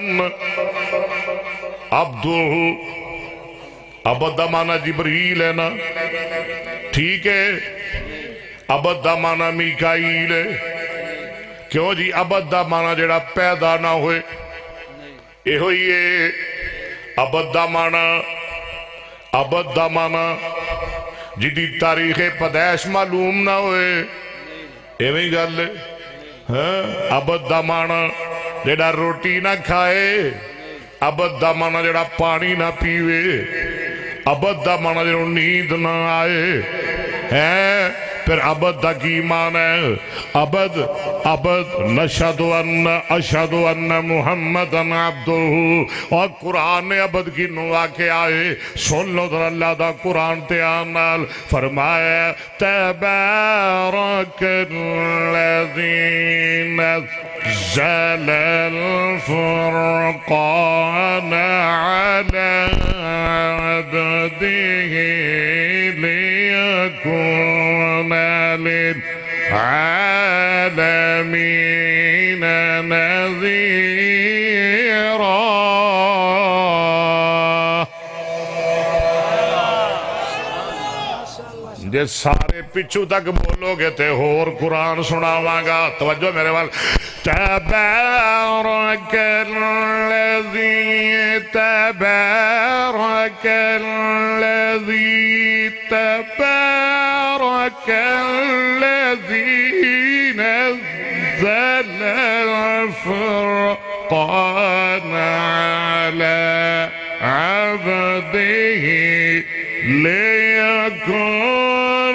عَبْدُهُ، عبد مانا جبریل ہے نا، ٹھیک ہے، ابد دا مانا میکائیل ہے کیوں جی ابد دا مانا جڑا پیدا نہ ہوئے اے ہوئی ہے ابد دا مانا ابد دا مانا جدی تاریخ پیدائش معلوم نہ ہوئے ایویں گل ہے ابد دا مانا جڑا روٹی نہ کھائے ابد دا مانا جڑا پانی نہ پیوے ابد دا مانا جڑا نیند نہ آئے ہے پھر ابد دا کی معنی ہے ابد ابد نشہد ان اشہد ان محمد عبدہ اور قرآن نے ابد کی نوا کے آئے سن لو در اللہ دا قرآن تیانال فرمایا تبارک الذی نزل الفرقان علی عبدہ لیکن للعالمین نذیرا جے سارے پچھو تک بولو گے تے اور قرآن سناواں گا توجہ میرے وال تبارک الذی تبارک الذی تبارک الذی نزل الفرقان علی عبده ليكون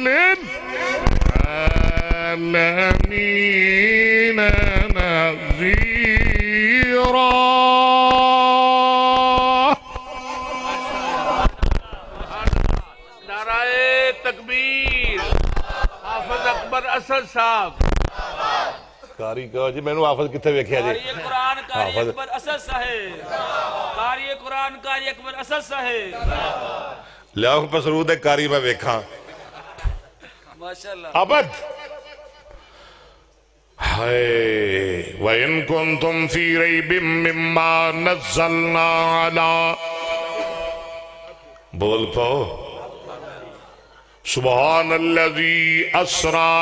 للعالمين نذيرا نعرہ تکبیر حافظ اکبر اسد صاحب کاری کہو جی میں نے حافظ کتے ویکھیا جی قاری قرآن قاری اکبر اسد صاحب قاری قرآن قاری اکبر اسد صاحب لیاؤ پسرود ہے کاری میں ویکھاں ماشاءاللہ ابد ہائے وَإِن كُنتُمْ فِي رَيْبٍ مِّمَّا نَزَّلْنَا عَلَىٰ بول پاؤ سبحان الذی اسرا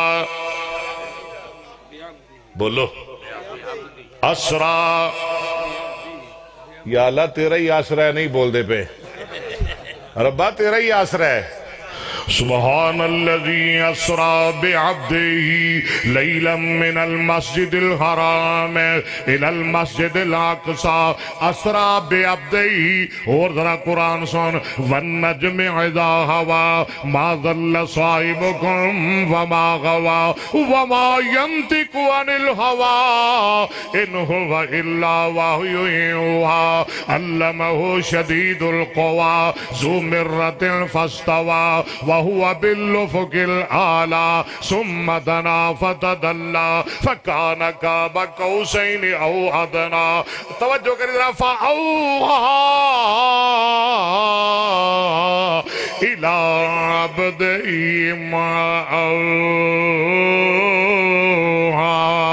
بولو اسرا یا اللہ تیرا ہی آسرا ہے نہیں بول دے پہ ربا تیرا ہی آسرا ہے سبحان الذي أسرى بعبده ليلا من المسجد الحرام إلى المسجد الأقصى أسرى بعبده اور ذرا قرآن سن والنجم إذا هوى ما ضل صاحبكم وما غوى وما ينطق عن الهوى إن هو إلا وحي يوحى علمه شديد القوى ذو مرة فاستوى وهو بالأفق الأعلى ثم دنا فتدلى فكان قاب قوسين أو أدنى توجہ کری ذرا فأوحى إلى عبده ما أوحى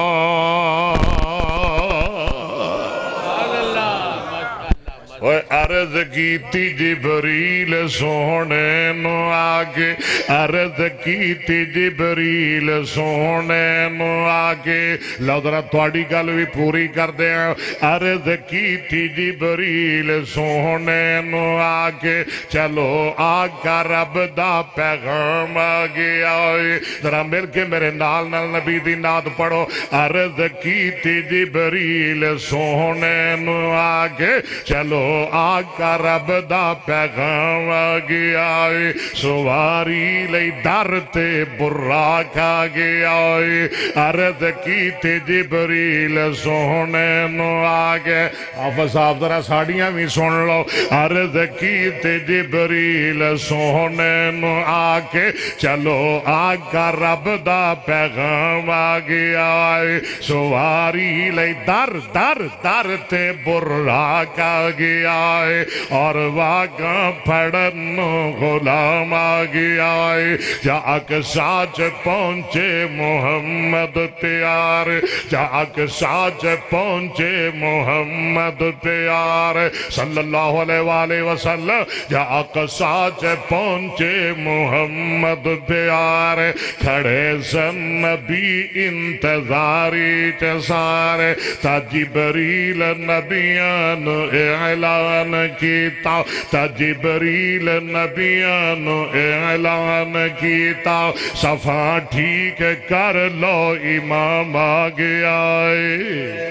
عرض کیتی جبریل سونے نو آگے عرض کیتی جبریل سونے نو آگے لو ذرا تھوڑی گل بھی پوری کر دے عرض کیتی جبریل سونے نو آگے چلو آقا رب دا پیغام آگے آئے ذرا مل کے میرے نال نال نبی دی ناد پڑھو عرض کیتی جبریل سونے نو آگے چلو آقا رب دا پیغام آگے آئے سواری لئی در تے براک آگے آئے عرض کیتے جبریل سونے نو آگے حافظ صاحب ذرا ساڑیاں بھی سن لو عرض کیتے جبریل سونے نو آگے چلو آقا رب دا پیغام آگے آئے سواری لئی در در در تے براک آگے گیا ہے اور واگاں پھڑن غلام آ گیا ہے جاک ساچ پہنچے محمد تیار جاک ساچ پہنچے محمد تیار صلی اللہ علیہ وآلہ وسلم جاک ساچ پہنچے محمد تیار کھڑے سن نبی انتظاری چسارے تا جبریل نبیان اعلان کیتا تا جبریل نبیان اعلان کیتا صفا ٹھیک کر لو امام آ گیا ہے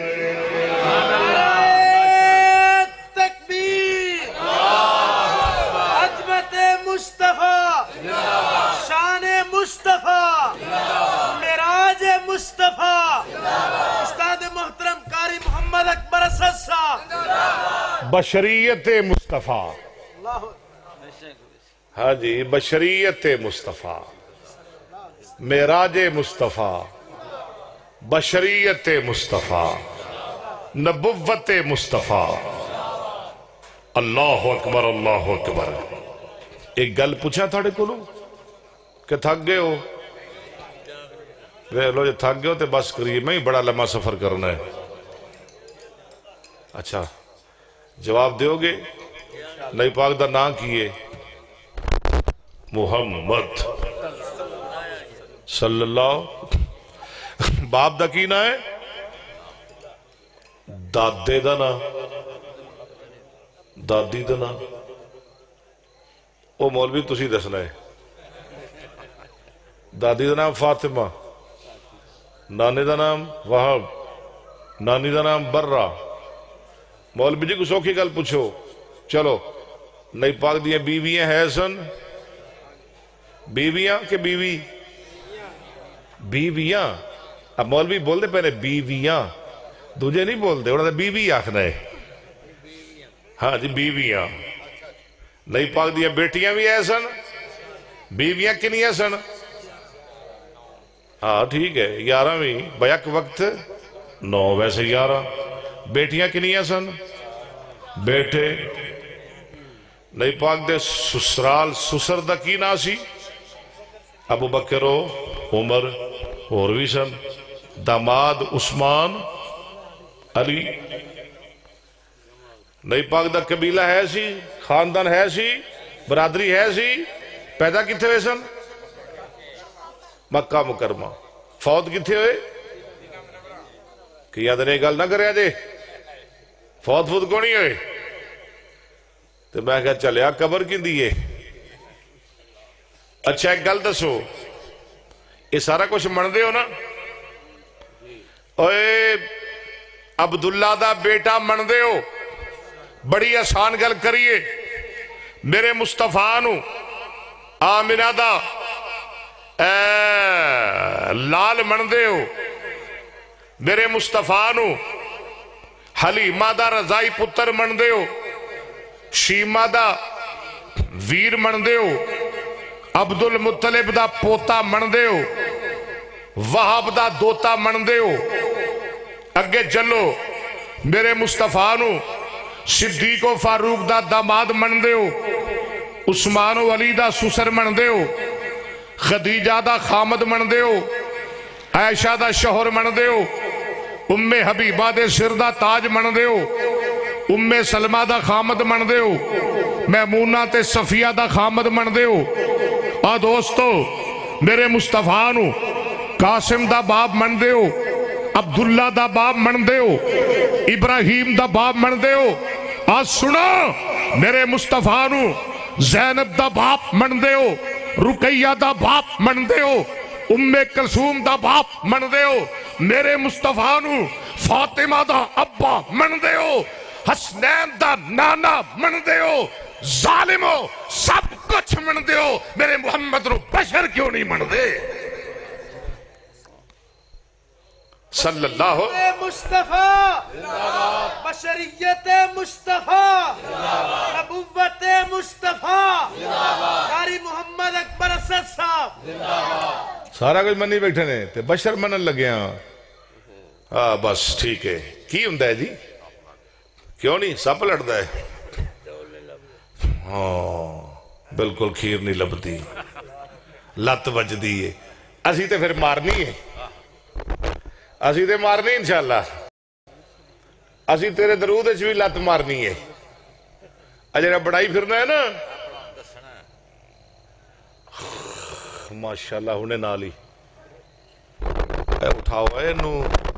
تکبیر عظمت مصطفیٰ شان مصطفیٰ معراج مصطفیٰ استاد محترم قاری محمد اکبر اسد صاحب بشریت مصطفیٰ ہاں جی بشریت مصطفیٰ معراج مصطفیٰ بشریت مصطفیٰ نبوت مصطفیٰ اللہ اکبر اللہ اکبر ایک گل پوچھا تھاڑے کو لوں کہ تھک گئے ہو لو جو تھک گئے ہو تو بس کریے میں ہی بڑا لمحہ سفر کرنا ہے اچھا جواب دیو گے نئی پاک دا نام کیے محمد صلی اللہ باپ دا کی نا ہے دادے دا نا دادی دا نا او مولوی تسی دسنا ہے دادی دا نام فاطمہ نانے دا نام وہاب نانی دا نام برہ مولوی جی کو سوکھی گل پوچھو چلو نئی پاک دیئے بیویاں ہے سن بیویاں کہ بیوی بیویاں اب مولوی بول دے پہنے بیویاں دوجہ نہیں بول دے انہوں نے بیوی آخنا ہے ہاں جی بیویاں نئی پاک دیئے بیٹیاں بھی ہے سن بیویاں کنی ہے سن ہاں ٹھیک ہے یارہ بھی بیک وقت نو ویسے یارہ بیٹیاں کنی ہے سن بیٹے نئی پاک دے سسرال سسر دا کی ناسی ابو بکر و عمر اور بھی سن داماد عثمان علی نئی پاک دا قبیلہ ہے سی خاندان ہے سی برادری ہے سی پیدا کتھے ہوئے سن مکہ مکرمہ فوت کتھے ہوئے کہ یاد نہیں گل نہ کرے آجے فوت فوت کو نہیں ہوئے تو میں کہا چلیا قبر کی دیئے اچھا ایک گل دسو یہ سارا کچھ من دے ہو نا اوے عبداللہ دا بیٹا من دے ہو بڑی آسان گل کریے میرے مصطفیٰ نو آمنہ دا اے لال من دے ہو میرے مصطفیٰ نو حلیمہ دا رضائی پتر من دے ہو شیمہ دا ویر من دے ہو عبد المطلب دا پوتا من دے ہو وہاب دا دوتا من دے ہو اگے چلو میرے مصطفیٰ نو صدیق و فاروق دا داماد من دے ہو عثمان و علی دا سسر من دے ہو خدیجہ دا خامد من دے ہو عائشہ دا شوہر من دے ہو ام حبیبہ دے سر دا تاج من دے ہو ام سلمہ دا خامد من دے ہو میمونہ تے صفیہ دا خامد من دے ہو آ دوستو میرے مصطفیٰ نو قاسم دا باب من دے ہو عبداللہ دا باب من دے ہو ابراہیم دا باب من دے ہو آ سنا میرے مصطفیٰ نو زینب دا باپ من دے ہو رقیہ دا باپ من دے ہو ام کلثوم دا باپ من دے ہو میرے مصطفیٰ نو فاطمہ دا ابا من دے ہو حسنین دا نانا من دے ہو ظالمو سب کچھ من دے ہو میرے محمد رو بشر کیوں نہیں من دے صلی اللہ مصطفیٰ بشریت مصطفیٰ نبوت مصطفیٰ قاری محمد اکبر اسد صاحب سارا کچھ منی بیٹھے نے تے بشر منن لگے ہاں ہاں بس ٹھیک ہے کی ہوں ہے جی کیوں نہیں سب لڑتا ہے ہاں بالکل کھیر نہیں لبتی لت بجدی ہے اسی تے پھر مارنی ہے اسی تے مارنی انشاءاللہ اسی تیرے درود اچھ بھی لت مارنی ہے اجرہ بڑائی پھرنا ہے نا ماشاءاللہ ہونے نالی اے اٹھاؤ اے نو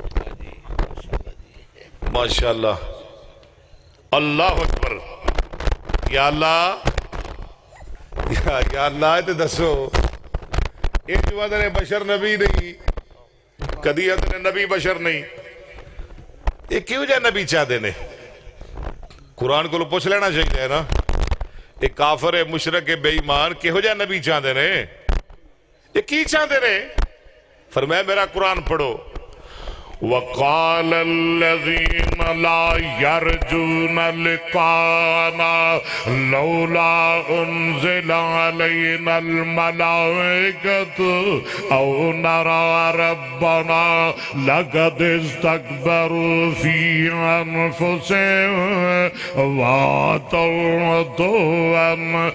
ماشاءاللہ اللہ اکبر یا اللہ یا, یا اللہ تے دسو ایک جو ادھر بشر نبی نہیں کدی ادھر نبی بشر نہیں یہ کیوں جائے نبی چاہتے نے قرآن کو پوچھ لینا چاہیے نا ایک کافر ہے مشرک ہے بے ایمان کیوں جائے نبی چاہتے نے یہ کی چاہتے نے فرمایا میرا قرآن پڑھو وَقَالَ الَّذِينَ لَا يَرْجُونَ لِقَاءَنَا لَوْلَا أُنزِلَ عَلَيْنَا الْمَلَائِكَةُ أَوْ نَرَى رَبَّنَا لَقَدِ اسْتَكْبَرُوا فِي أَنفُسِهِمْ وَعَتَوْا عُتُوًّا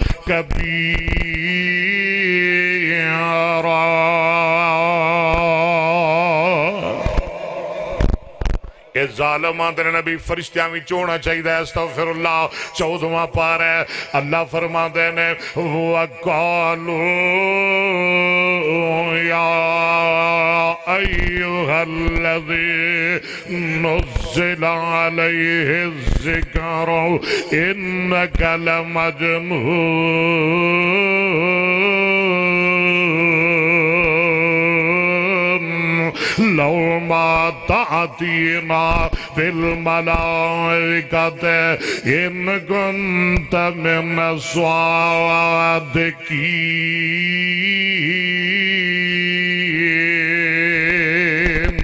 كَبِيرًا اے ظالمان تیرے نبی فرشتیاں بھی چونا چاہیے ہے استغفر اللہ چودھواں پار ہے اللہ فرما دینے وَقَالُوا يَا أَيُّهَا الَّذِي نُزِّلَ عَلَيْهِ الذِّكْرُ إِنَّكَ لَمَجْنُونٌ لَوْ مَا تَعْتِينَا بِالْمَلَائِكَةِ إِن كُنْتَ مِنَ الصَّادِقِينَ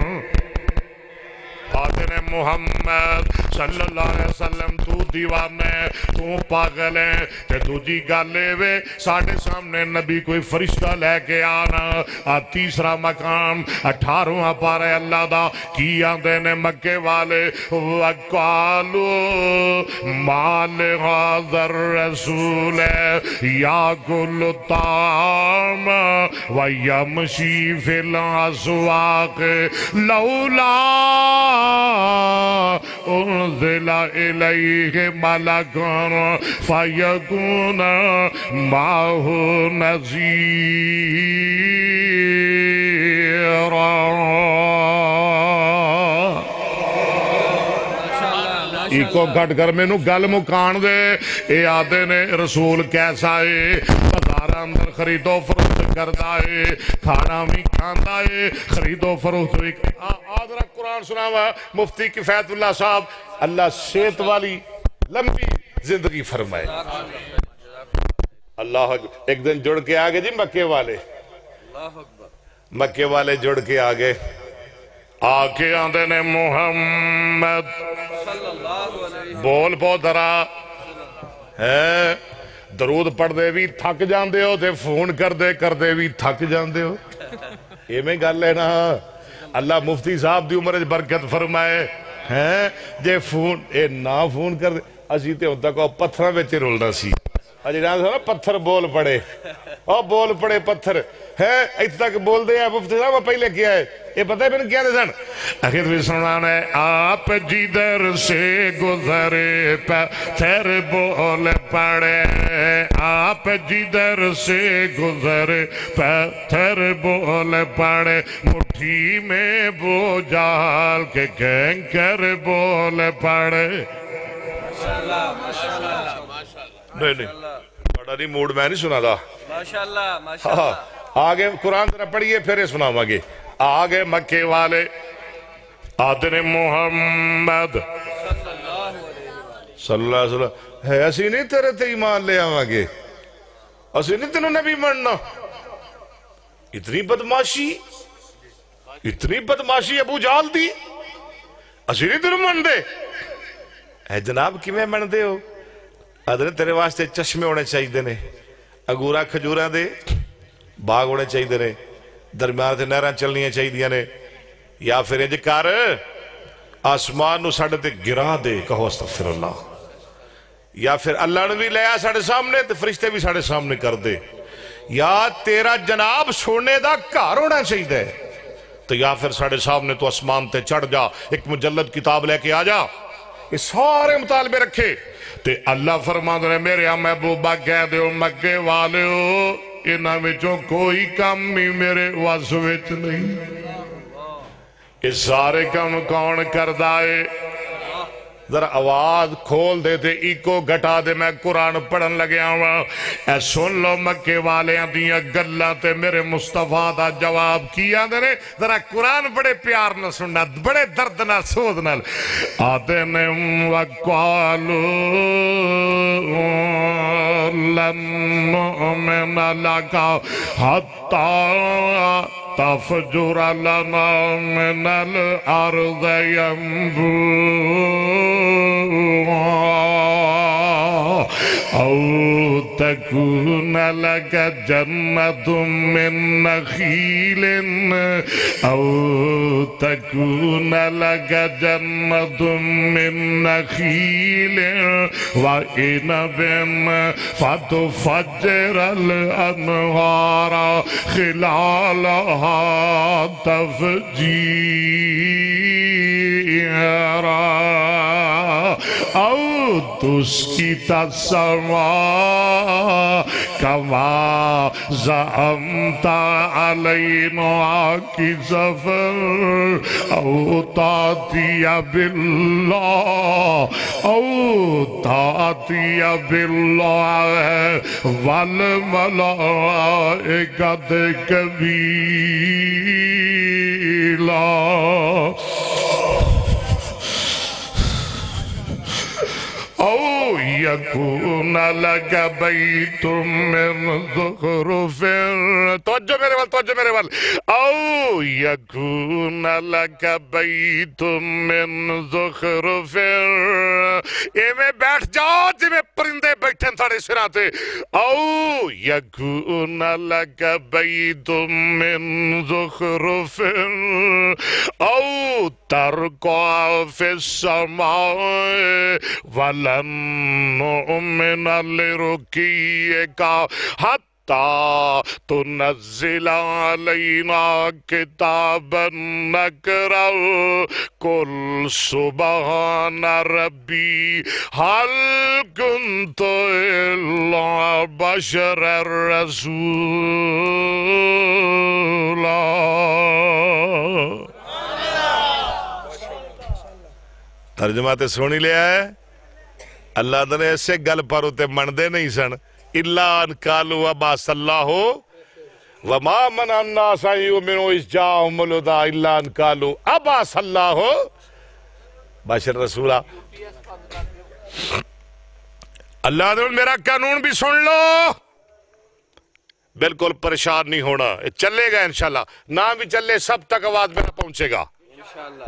آدھر محمد صلی اللہ علیہ وسلم تو دیوانے تو پاگل ہے تے دوجی گالے وے ساڑھے سامنے نبی کوئی فرشتہ لے کے آنا آ تیسرا مقام اٹھارواں پارے اللہ دا کی آندے نے مکے والے وَقَالُوا مَا لِهَذَا الرَّسُولِ يَأْكُلُ الطَّعَامَ وَيَمْشِي فِي الْأَسْوَاقِ لَوْلَا أُنزِلَ إِلَيْهِ مَلَكٌ فَيَكُونَ مَعَهُ نَذِيرًا ایکو گھٹ کر میں نو گل مکان دے اے آدھے نے رسول کیسا ہے بازار اندر خرید و فروخت کردا ہے کھانا بھی کھاندا ہے خرید و فروخت بھی آدھرا قرآن سنا ہوا مفتی کفایت اللہ صاحب اللہ صحت والی لمبی زندگی فرمائے اللہ ایک دن جڑ کے آگے جی مکے والے مکے والے جڑ کے آگے آکے آندے نے محمد بول پو درا ہے درود پڑھ دے بھی تھک جاندے ہو دے فون کر دے کر دے بھی تھک جاندے ہو یہ میں گل ہے نا اللہ مفتی صاحب دی عمر برکت فرمائے ہیں جے فون اے نا فون کر دے اسی تے ہوتا کو پتھرہ بیچے رولنا سی اجی جان سا پتھر بول پڑے او بول پڑے پتھر ہے ایت تک بول دے مفتی صاحب پہلے کیا ہے یہ پتہ ہے میں نے کیا دے سن اخیر بھی سنانا ہے آپ جدھر سے گزرے پتھر بول پڑے آپ جدھر سے گزرے پتھر بول پڑے مٹھی میں وہ جال کے کنکر بول پڑے نہیں نہیں بڑا نہیں موڈ میں نہیں سنا دا ماشاءاللہ ماشاءاللہ آگے قرآن ذرا پڑھئے پھر سناؤں آگے آگے مکے والے آدھر محمد صلی اللہ علیہ وسلم ہے ایسی نہیں تیرے تے ایمان لے آؤں آگے ایسی نہیں تینوں نبی مننا اتنی بدماشی اتنی بدماشی ابو جال دی ایسی نہیں تینوں من دے اے جناب کی میں من دے ہو آدھر تیرے واسطے چشمے ہونے چاہیے دینے اگورا کھجورہ دے باغ ہونے چاہیے دینے درمیان تے نہران چلنی چاہیے دینے یا پھر انج کر آسمان نو ساڑھے تے گرا دے کہو استغفر اللہ یا پھر اللہ نے بھی لیا ساڑھے سامنے تو فرشتے بھی ساڑھے سامنے کر دے، یا تیرا جناب سونے دا گھر ہونا چاہیے تو یا پھر ساڑھے سامنے تو اسمان تے چڑھ جا، ایک مجلد کتاب لے کے آ جا، یہ سارے مطالبے رکھے تے اللہ فرما دے میرے محبوبہ کہہ دے مکے والے ہو انہاں وچوں کوئی کام بھی میرے وس وچ نہیں، یہ سارے کام کون کردہ ہے؟ ذرا آواز کھول دے تے ایکو گھٹا دے، میں قرآن پڑھن لگیا ہوا، اے سن لو مکے والے دیا گلاں تے میرے مصطفیٰ دا جواب کیا دے رے، ذرا قرآن بڑے پیار نہ سننا، بڑے درد نہ سود نہ آتے نے وَقَالُوا لَن نُؤْمِنَ لَكَ حَتَّى تفجر لنا من الارض ينبوعا او تكون لك جنة من نخيل او تكون لك جنة من نخيل وعنب فتفجر الانهار خلالها تفجيرا او تسقط السماء كما زعمت علينا كسفا او تأتي بالله او تأتي بالله والملائكة كبيلا او یکون لک بیت من زخرف، توجہ میرے وال توجہ میرے وال، او یکون لک بیت من زخرف، اے میں بیٹھ جاؤ جی میں پرندے بیٹھیں تھاڑے سراتے، او یکون لک بیت من زخرف او ترقى في السماء ولن نؤمن لرقيك حتى تنزل علينا كتابا نقرأ قل سبحان ربي هل كنت إلا بشرا رسولا. ترجمہ تے سونی لیا ہے اللہ نے ایسے گل پر ہوتے مندے نہیں سن الا ان قالوا ابعث اللہ وما منع الناس ان یؤمنوا اذ جاءهم الہدی الا ان قالوا ابعث اللہ بشر رسولا. اللہ نے میرا قانون بھی سن لو، بالکل پریشان نہیں ہونا، چلے گا انشاءاللہ، نہ بھی چلے سب تک آواز میرا پہنچے گا انشاءاللہ.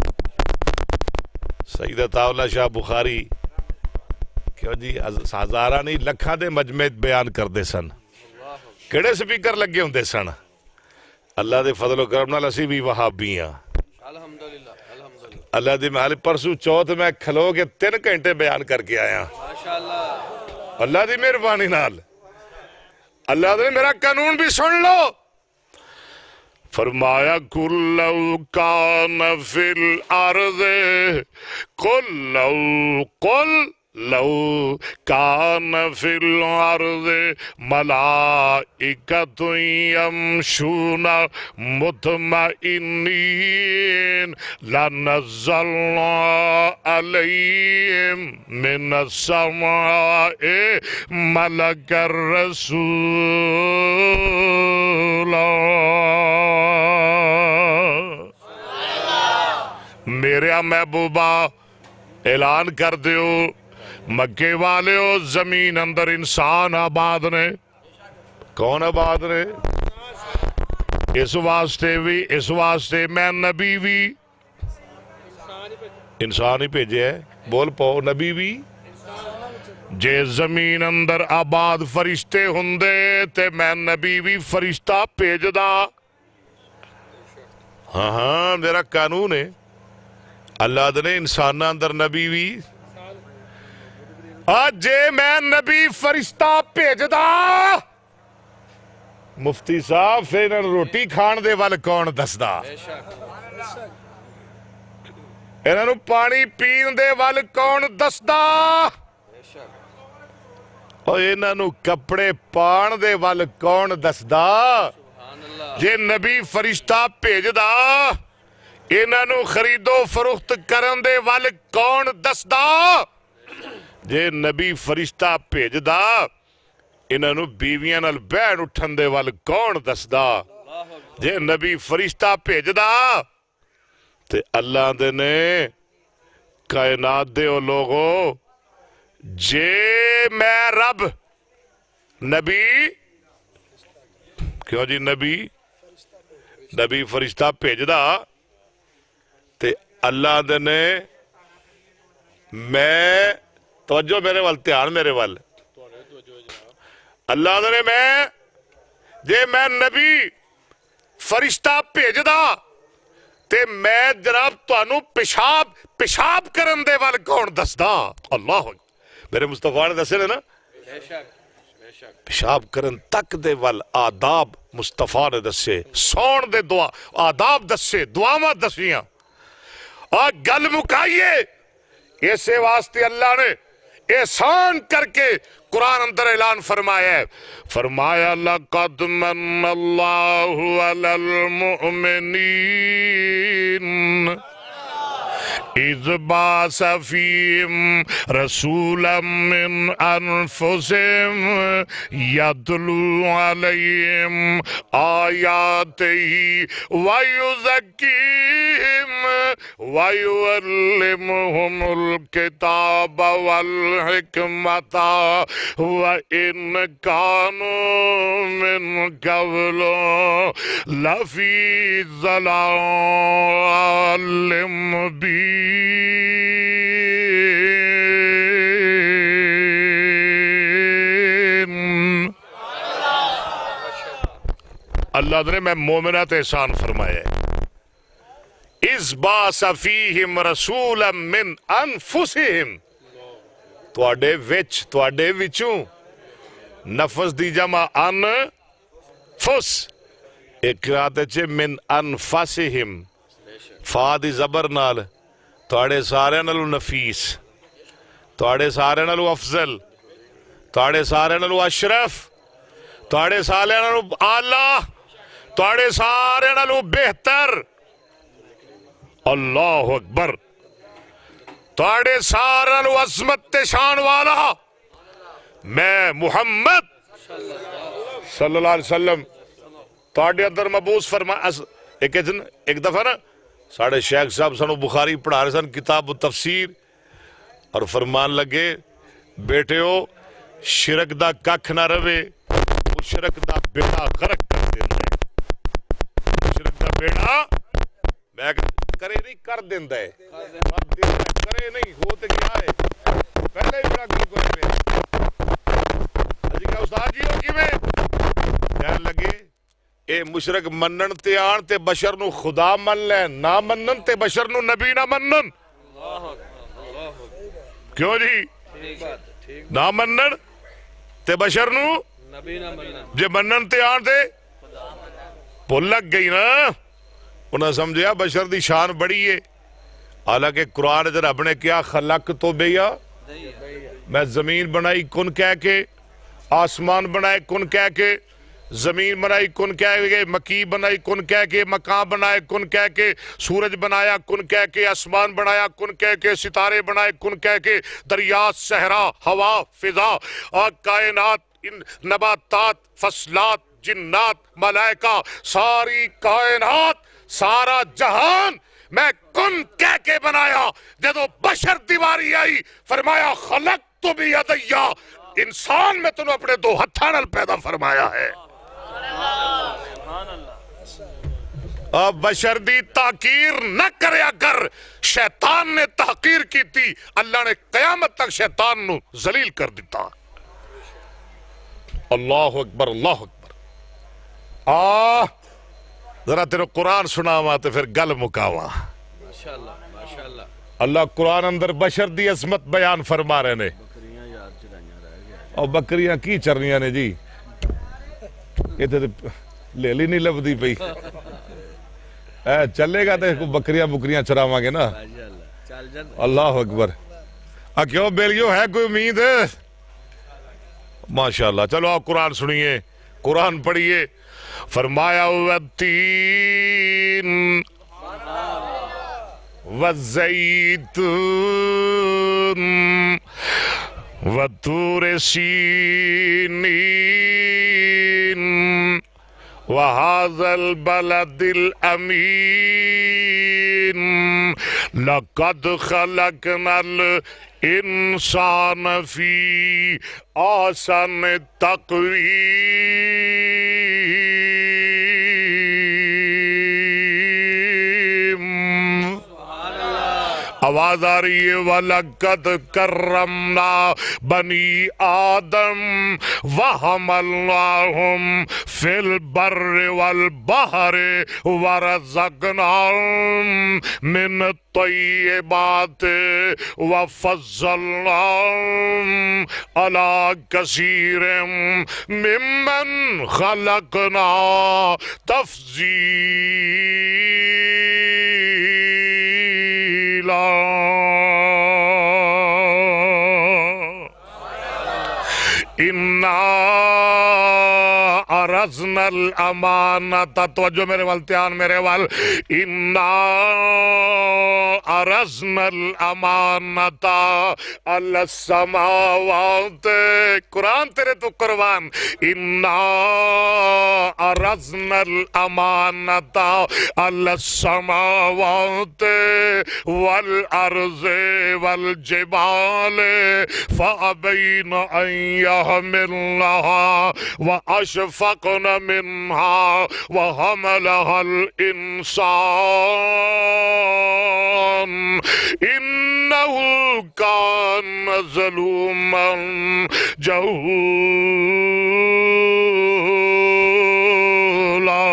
سیدہ طاولہ شاہ بخاری کیوں جی ہزارہ نہیں لکھاں دے مجمع بیان کر دے سن، کیڑے سپیکر لگے ہوں دے سن. اللہ دے فضل و کرم نال اسی بھی وہابی ہیں الحمدللہ. اللہ دے محل پرسو چوتھ میں کھلو کے تین گھنٹے بیان کر کے آیا اللہ دی مہربانی نال. اللہ دے میرا قانون بھی سن لو. فرمایا قل لو کان فی الارض قل لو قل لو کان فی الارض ملائکۃ یمشون مطمئنین لنزلنا علیہم من السماء ملک الرسولا. میرے محبوبہ اعلان کر دیو مکے والے ہو زمین اندر انسان آباد نے. کون آباد نے؟ اس واسطے بھی اس واسطے میں نبی بھی انسان ہی بھیجے ہے. بول پاؤ نبی بھی جے زمین اندر آباد فرشتے ہوندے تے میں نبی بھی فرشتہ بھیجدا. ہاں ہاں میرا قانون ہے. اللہ نے انسان اندر نبی بھی آج جے میں نبی فرشتہ بھیجدا مفتی صاحب پھر انہاں نوں روٹی کھان دے ول کون دسدا انہاں نوں پانی پین دے ول کون دسدا اور انہاں نوں کپڑے پان دے ول کون دسدا جے نبی فرشتہ بھیجدا انہاں نوں خرید و فروخت کرن دے ول کون دسدا جے نبی فرشتہ بھیجدا انہاں نوں بیویاں نال بیٹھ اٹھن دے ول کون دسدا جے نبی فرشتہ بھیجدا تے اللہ دے نے کائنات دے او لوگو جے میں رب نبی کیوں جی نبی نبی فرشتہ بھیجدا تے اللہ دے نے میں توجہ میرے وال دھیان میرے وال اللہ دے نے میں جے میں نبی فرشتہ بھیجدا تے میں جناب تانوں پیشاب پیشاب کرن دے وال کون دسدا اللہ میرے مصطفیٰ نے دسے نا پیشاب کرن تک دے وال آداب مصطفیٰ نے دسے سون دے دعا آداب دسے دعاواں دسیاں اور گل مکائیے اسے واسطے اللہ نے احسان کر کے قرآن اندر اعلان فرمایا ہے فرمایا لَقَدْ مَنَّ اللَّهُ عَلَى الْمُؤْمِنِينَ إِذْ بَعَثَ فِيهِمْ رَسُولًا مِّنْ أَنفُسِهِمْ يَتْلُو عَلَيْهِمْ آيَاتِهِ وَيُزَكِّيهِمْ وَيُعَلِّمُهُمُ الْكِتَابَ وَالْحِكْمَةَ وَإِنْ كَانُوا مِنْ قَبْلُ لَفِي ضَلَالٍ مُبِينٍ اللہ نے میں مومنات احسان فرمایا ہے اِذْ بَعَثَ فِيهِمْ رَسُولًا مِّنْ أَنفُسِهِمْ تواڈے وچ تواڈے وچوں نفس دی جمع انفس ایک قرات ہے من انفسہم فا دی زبر نال تواڈے سارے نالو نفیس تواڈے سارے نالو افضل تواڈے سارے نالو اشرف تواڈے سارے نالو اعلی تواڈے سارے نالو بہتر اللہ اکبر تواڈے سارے نالو عظمت تے شان والا میں محمد صلی اللہ علیہ وسلم تواڈے اندر مبعوث فرما ایک ایک دفعہ نا ساڑھے شیخ صاحب سنو بخاری پڑھا رہے سن کتاب و تفسیر اور فرمان لگے بیٹے ہو شرک دا ککھ نہ روے مشرک دا بیڑا غرق کر دینا ہے مشرک دا بیڑا میں کرے نہیں کر دیندہ ہے کرے نہیں ہوتے کیا ہے پہلے ہی بڑا کی کوئی پہ جی کہ استاد جی ہو کی میں کہنے لگے اے مشرک منن تے آن تے بشر نو خدا من لے نہ منن تے بشر نو نبی نہ منن کیوں جی نہ منن تے بشر نو جے منن تے آن تے بھول لگ گئی نا انہیں سمجھیا بشر دی شان بڑی ہے حالانکہ قرآن جب رب نے کیا خلق تو بیا میں زمین بنائی کن کہہ کے آسمان بنائے کن کہہ کے زمین بنائی کن کہہ کے مکی بنائی کن کہہ کے مکان بنائے کن کہہ کے سورج بنایا کن کہہ کے آسمان بنایا کن کہہ کے ستارے بنائے کن کہہ کے دریا صحرا ہوا فضا اور کائنات نباتات فصلات جنات ملائکہ ساری کائنات سارا جہان میں کن کہہ کے بنایا جدو بشر دیواری آئی فرمایا خلق تو بھی یدیا انسان میں تنہوں اپنے دو ہتھانل پیدا فرمایا ہے اب بشر دی تحقیر نہ کرے اگر شیطان نے تحقیر کی تھی اللہ نے قیامت تک شیطان نو ذلیل کر دیتا اللہ اکبر اللہ اکبر آہ ذرا تیرے قرآن سناوا تو پھر گل مکاوا اللہ قرآن اندر بشر دی عظمت بیان فرما رہے نے اور بکریاں کی چرنیاں نے جی یہ تو لیلی نہیں لبدی پئی اے چلے گا تو بکریاں بکریاں چراواں گے نا اللہ اکبر آ کیوں بیلیو ہے کوئی امید ماشاءاللہ چلو آپ قرآن سنیے قرآن پڑھیے فرمایا والتین والزیتون وطور سینین وهذا البلد الأمين لقد خلقنا الإنسان في أحسن تقويم آواز آ رہی ہے وَلَقَدْ كَرَّمْنَا بَنِي آدَمَ وَحَمَلْنَاهُمْ فِي الْبَرِّ وَالْبَحْرِ وَرَزَقْنَاهُمْ مِنَ الطَّيِّبَاتِ وَفَضَّلْنَاهُمْ عَلَى كَثِيرٍ مِّمَّنْ خَلَقْنَا تَفْضِيلًا اِنَّا عَرَضْنَا الْأَمَانَةَ توجہ میرے والتیان میرے وال اِنَّا عَرَضْنَا الْأَمَانَةَ عَلَى السَّمَاوَاتِ قرآن تیرے تو قربان اِنَّا عَرَضْنَا الْأَمَانَةَ عَلَى السَّمَاوَاتِ وَالْأَرْضِ وَالْجِبَالِ فَأَبَيْنَ أَن يَحْمِلْنَهَا وَأَشْفَقْنَ مِنْهَا وَحَمَلَهَا الْإِنسَانُ إِنَّهُ كَانَ ظَلُومًا جَهُولًا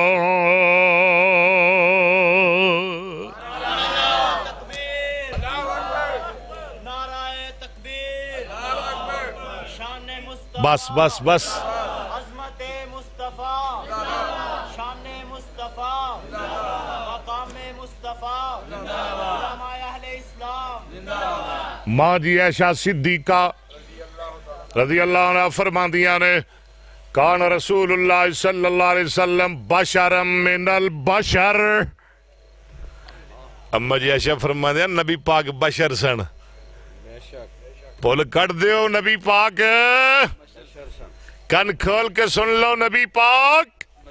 بس بس بس عظمت مصطفیٰ شان مصطفیٰ مقام مصطفیٰ علماء اہل اسلام ماں جی عائشہ صدیقہ رضی اللہ عنہ فرماندیاں نے کان رسول اللہ صلی اللہ علیہ وسلم بشرا من البشر اما جی عائشہ فرماندیاں نبی پاک بشر سن پول کٹ دیو نبی پاک کن کھول کے سن لو نبی پاک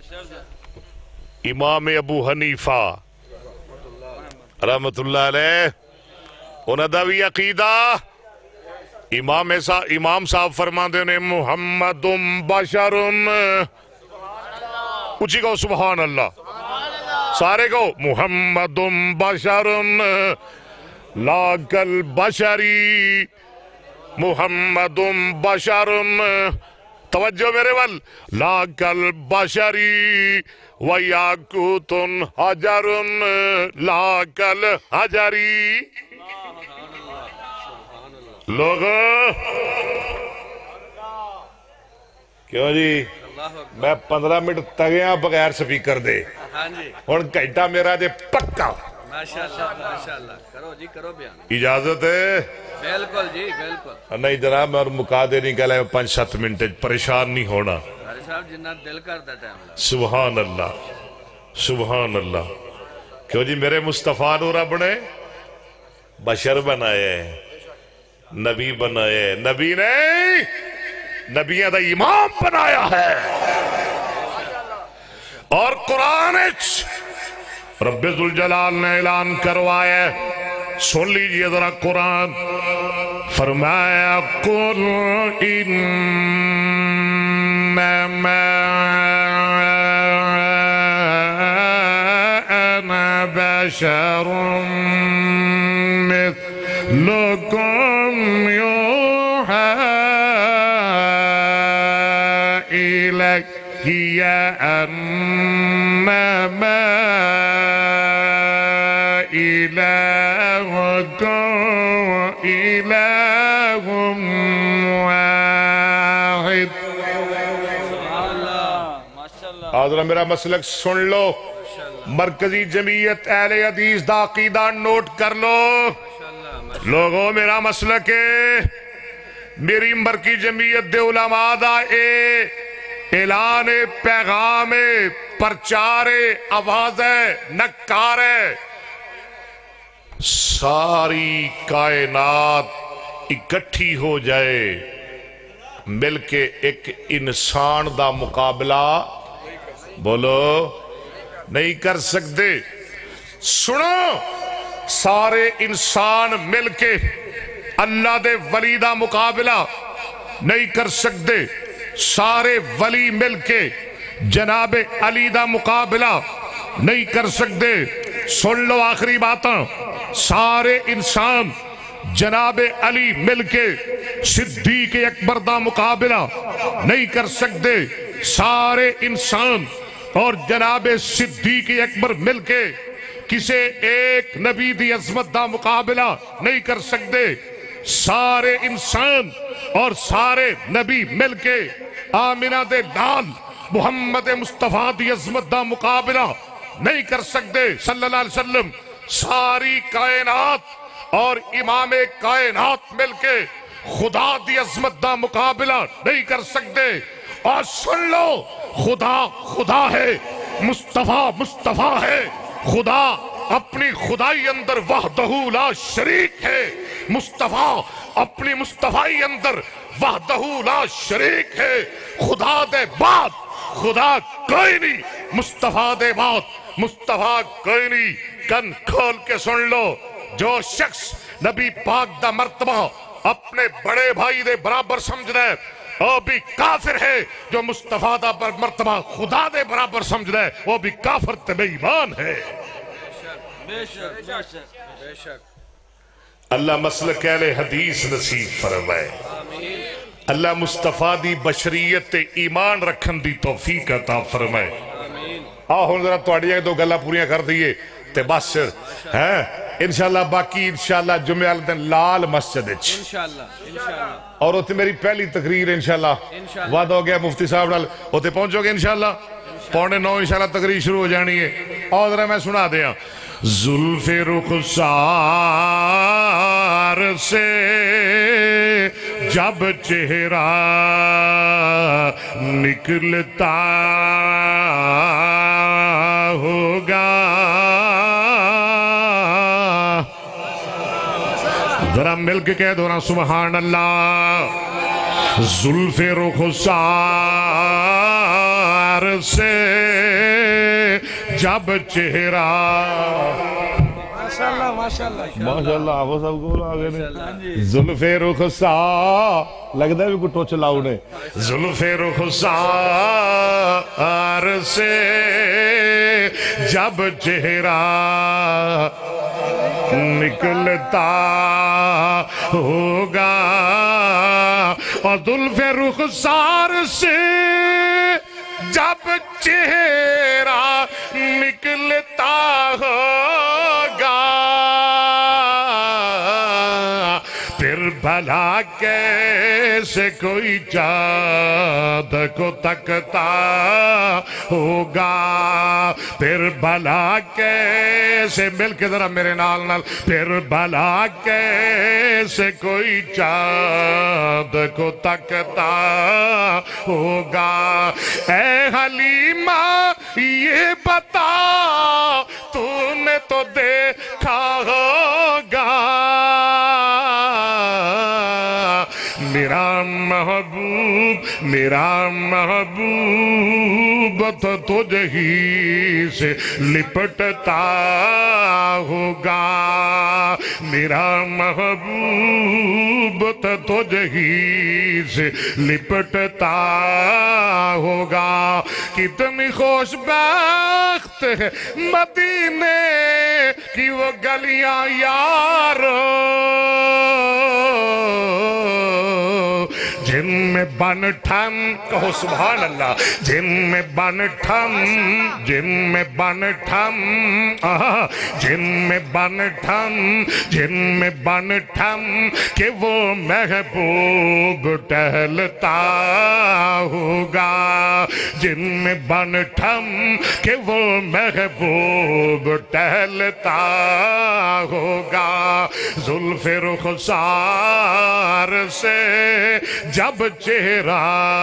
امام ابو حنیفہ رحمت اللہ علیہ انہاں دا وی عقیدہ امام صاحب امام صاحب فرماندے نے محمد بشر اچھی کہو سبحان اللہ سارے کو محمد بشر لا کالبشری محمد بشر توجہ میرے وال لا کالبشری وَيَاقُوتٌ حَجَرٌ لَا كَالْحَجَرِ لوگوں کیوں جی میں پندرہ منٹ تگیاں بغیر سپیکر دے اور گھنٹہ میرا دے پکا ماشاءاللہ ماشاءاللہ کرو جی کرو بیان اجازت ہے بالکل جی بالکل نہیں جناب میں اور مکا دے نہیں کہلے پانچ سات منٹ پریشان نہیں ہونا صاحب جنہ دل کرتا ٹائم سبحان اللہ سبحان اللہ کیوں جی میرے مصطفیٰ نو رب نے بشر بنائے نبی بنائے نبی نے نبیوں دا امام بنایا ہے اور قرآن رب ذوالجلال نے اعلان کروایا سن لیجئے ذرا قرآن فرمایا قل انما انا بشر مثلكم يوحى إلي أنما إلهكم إله واحد واحد آدھرہ میرا مسلک سن لو مرکزی جمعیت اہل حدیث دا عقیدہ نوٹ کر لو لوگوں میرا مسلک ہے میری مرکزی جمعیت دے علماء دا اے اعلان پیغام پرچار آواز نکار ہے ساری کائنات اکٹھی ہو جائے مل کے ایک انسان دا مقابلہ بولو نہیں کر سکتے سنو سارے انسان مل کے اللہ دے ولی دا مقابلہ نہیں کر سکتے سارے ولی مل کے جناب علی دا مقابلہ نہیں کر سکتے سن لو آخری باتاں سارے انسان جناب علی مل کے صدیق اکبر دا مقابلہ نہیں کر سکتے سارے انسان اور جناب صدیق اکبر مل کے کسے ایک نبی دی عظمت دا مقابلہ نہیں کر سکتے سارے انسان اور سارے نبی مل کے آمینہ دے لال محمد مصطفیٰ دی عظمت دا مقابلہ نہیں کر سکتے صلی اللہ علیہ وسلم ساری کائنات اور امام کائنات مل کے خدا دی عظمت دا مقابلہ نہیں کر سکتے اور سن لو خدا خدا ہے مصطفیٰ مصطفیٰ ہے خدا اپنی خدائی اندر وحدہ لا شریک ہے مصطفیٰ اپنی مصطفیٰ اندر وحدہ لا شریک ہے خدا دے بعد خدا کوئی نہیں مصطفیٰ دے بعد مصطفیٰ کوئی نہیں کن کھول کے سن لو جو شخص نبی پاک دا مرتبہ اپنے بڑے بھائی دے برابر سمجھ رہے وہ بھی کافر ہے جو مصطفیٰ دا مرتبہ خدا دے برابر سمجھ رہے وہ بھی کافر تے بے ایمان ہے اللہ مسلک اہل حدیث نصیب فرمائے اللہ مصطفیٰ دی بشریت تے ایمان رکھن دی توفیق عطا فرمائے آہ ذرا توڑیاں دو گلہ پوریاں کر دیئے تے بس ہے انشاءاللہ باقی انشاءاللہ جمعہ دن لال مسجد اچھ اور ہوتے میری پہلی تقریر انشاءاللہ وعدہ ہو گیا مفتی صاحب ڈال ہوتے پہنچو گے انشاءاللہ پونے نو انشاءاللہ تقریر شروع ہو جانی ہے اور ذرا میں سنا دیا زلف رخسار سے جب چہرہ نکلتا ہوگا ذرا مل کے کہہ دو نا سبحان اللہ زلف رخسار سے جب چہرہ ماشاءاللہ ماشاءاللہ ماشاءاللہ وہ سب کو آگے نے زلف رخسار لگ دے بھی کو ٹوچ لاؤ نے زلف رخسار سے جب چہرہ نکلتا ہوگا اور زلف رخسار سے جب چہرہ نکلتا ہوگا پھر بھلا کیسے کوئی چاند کو تکتا ہوگا پھر بھلا کیسے مل کے ذرا میرے نال نال پھر بھلا کیسے کوئی چاند کو تکتا ہوگا اے حلیمہ یہ بتا تو نے تو دیکھا ہوگا میرا محبوب میرا محبوب تو تجھ ہی سے لپٹتا ہوگا میرا محبوب تو تجھ ہی سے لپٹتا ہوگا کتنی خوش بخت ہے مدینے کی وہ گلیاں یارو جن میں بن ٹھم کہو سبحان اللہ جن میں بن ٹھم جن میں بن ٹھم جن میں بن ٹھم جن میں بن ٹھم کہ وہ محبوب ٹہلتا ہوگا جن میں بن ٹھم کہ وہ محبوب ٹہلتا ہوگا زلف رخسار سے جب چہرہ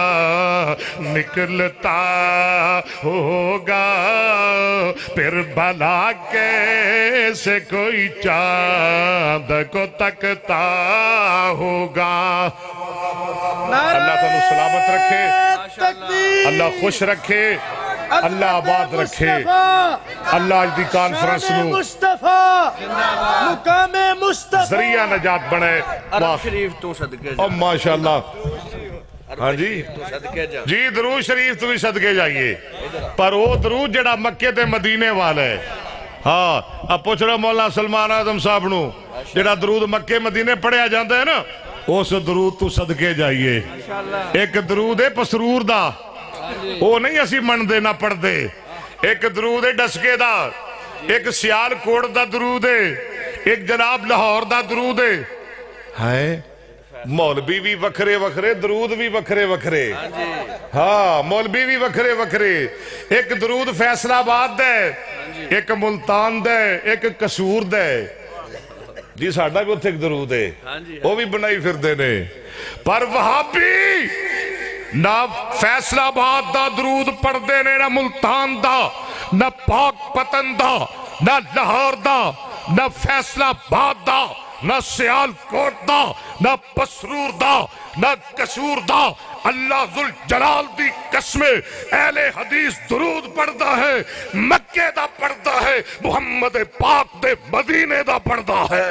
نکلتا ہوگا پھر بھلا کیسے کوئی چاند کو تکتا ہوگا اللہ تعالیٰ سلامت رکھے اللہ خوش رکھے اللہ آباد رکھے اللہ آج دی کانفرنس نو مصطفیٰ مقام مصطفیٰ ذریعہ نجات بنے عرب شریف تو صدقے جا اب ماشاءاللہ ہاں جی تو صدقے جا جی درود شریف تو بھی صدقے جائیے پر وہ درود جڑا مکے تے مدینے والے ہاں اب پوچھ رہا مولانا سلمان اعظم صاحب نو جڑا درود مکے مدینے پڑھیا جاندہ ہے نا اس درود تو صدقے جائیے ایک درود ہے پسرور دا وہ نہیں اسی من دے نہ پڑھ دے ایک درود ہے ڈسکے دا ایک سیال کوڑ دا درود ہے ایک جناب لاہور دا درود ہے ہائے مولوی بھی وکھرے وکھرے درود بھی وکھرے وکھرے ہاں مولوی بھی وکھرے وکھرے ایک درود فیصل آباد دے ایک ملتان دے ایک قصور دے جی ساڑھا بھی اتھے ایک درود ہے وہ بھی بنائی پھر دینے پر وہاں بھی نہ فیصل آباد دا درود پڑھ دینے نہ ملتان دا نہ پاک پتن دا نہ لاہور دا نہ فیصل آباد دا نہ سیال کوٹ دا نہ پسرور دا نہ قصور دا اللہ ذوالجلال دی قسمیں اہل حدیث درود پڑھتا ہے مکے دا پڑھتا ہے محمد پاک دے مدینے دا پڑھتا ہے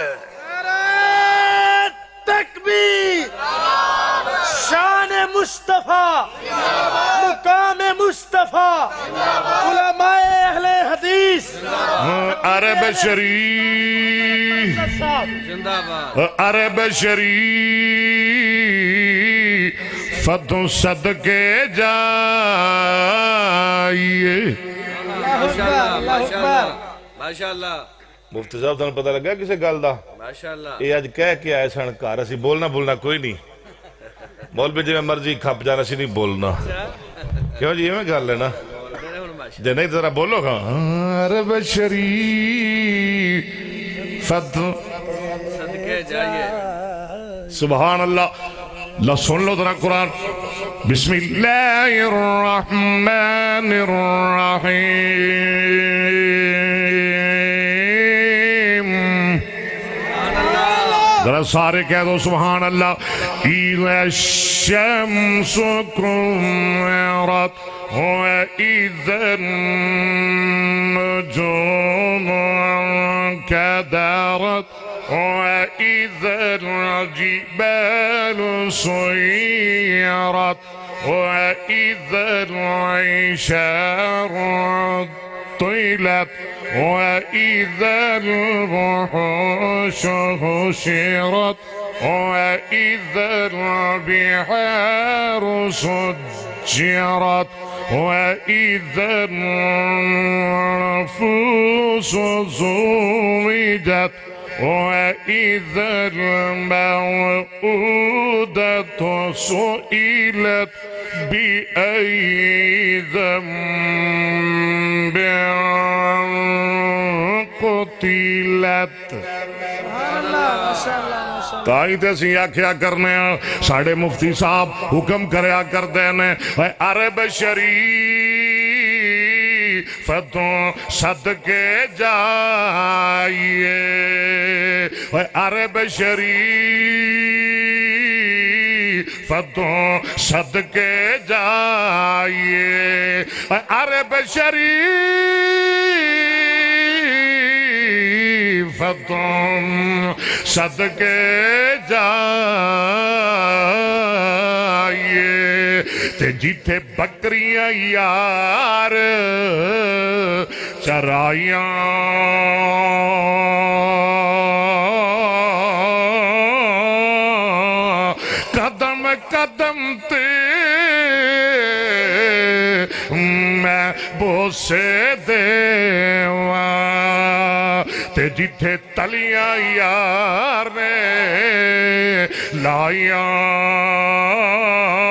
تکبیر شان مصطفیٰ مقام مصطفیٰ علماء اہل حدیث عرب شریف زندہ باد عرب شریف فتح صدقے جائیے ماشاءاللہ ماشاءاللہ مفتی صاحب تمہیں پتہ لگا کسے گل دا ماشاءاللہ یہ آج کہہ کے آئے سن کار اسی بولنا بولنا کوئی نہیں مولوی جی میں مرضی کھپ جانا سی نہیں بولنا کیوں جی یہ میں گل ہے نا جی نہیں ذرا بولو گا عرب شریف فتح صدقے جائیے سبحان اللہ اللہ سن لو ذرا قرآن بسم اللہ الرحمن الرحیم ذرا سارے کہہ دو سبحان اللہ اِذَا الشَّمْسُ كُوِّرَتْ وَإِذَا النُّجُومُ انكدرت وإذا الجبال سيرت وإذا العشار عطلت وإذا الوحوش حشرت وإذا البحار سجرت وإذا النفوس زوجت وإذا الموءودة سئلت بأي ذنب قتلت تائی تے سیا کیا کرنے ہیں ساڑھے مفتی صاحب حکم کریا کر دینے عرب شریف فتوں صدقے جائیے عرب شریف فتوں صدقے جائیے عرب شریف فتوں صدقے جائیے تے جیتے بکریاں یار چرائیاں قدم قدم تے میں بوسے دیواں تے جتھے تلیاں یار نے لائیاں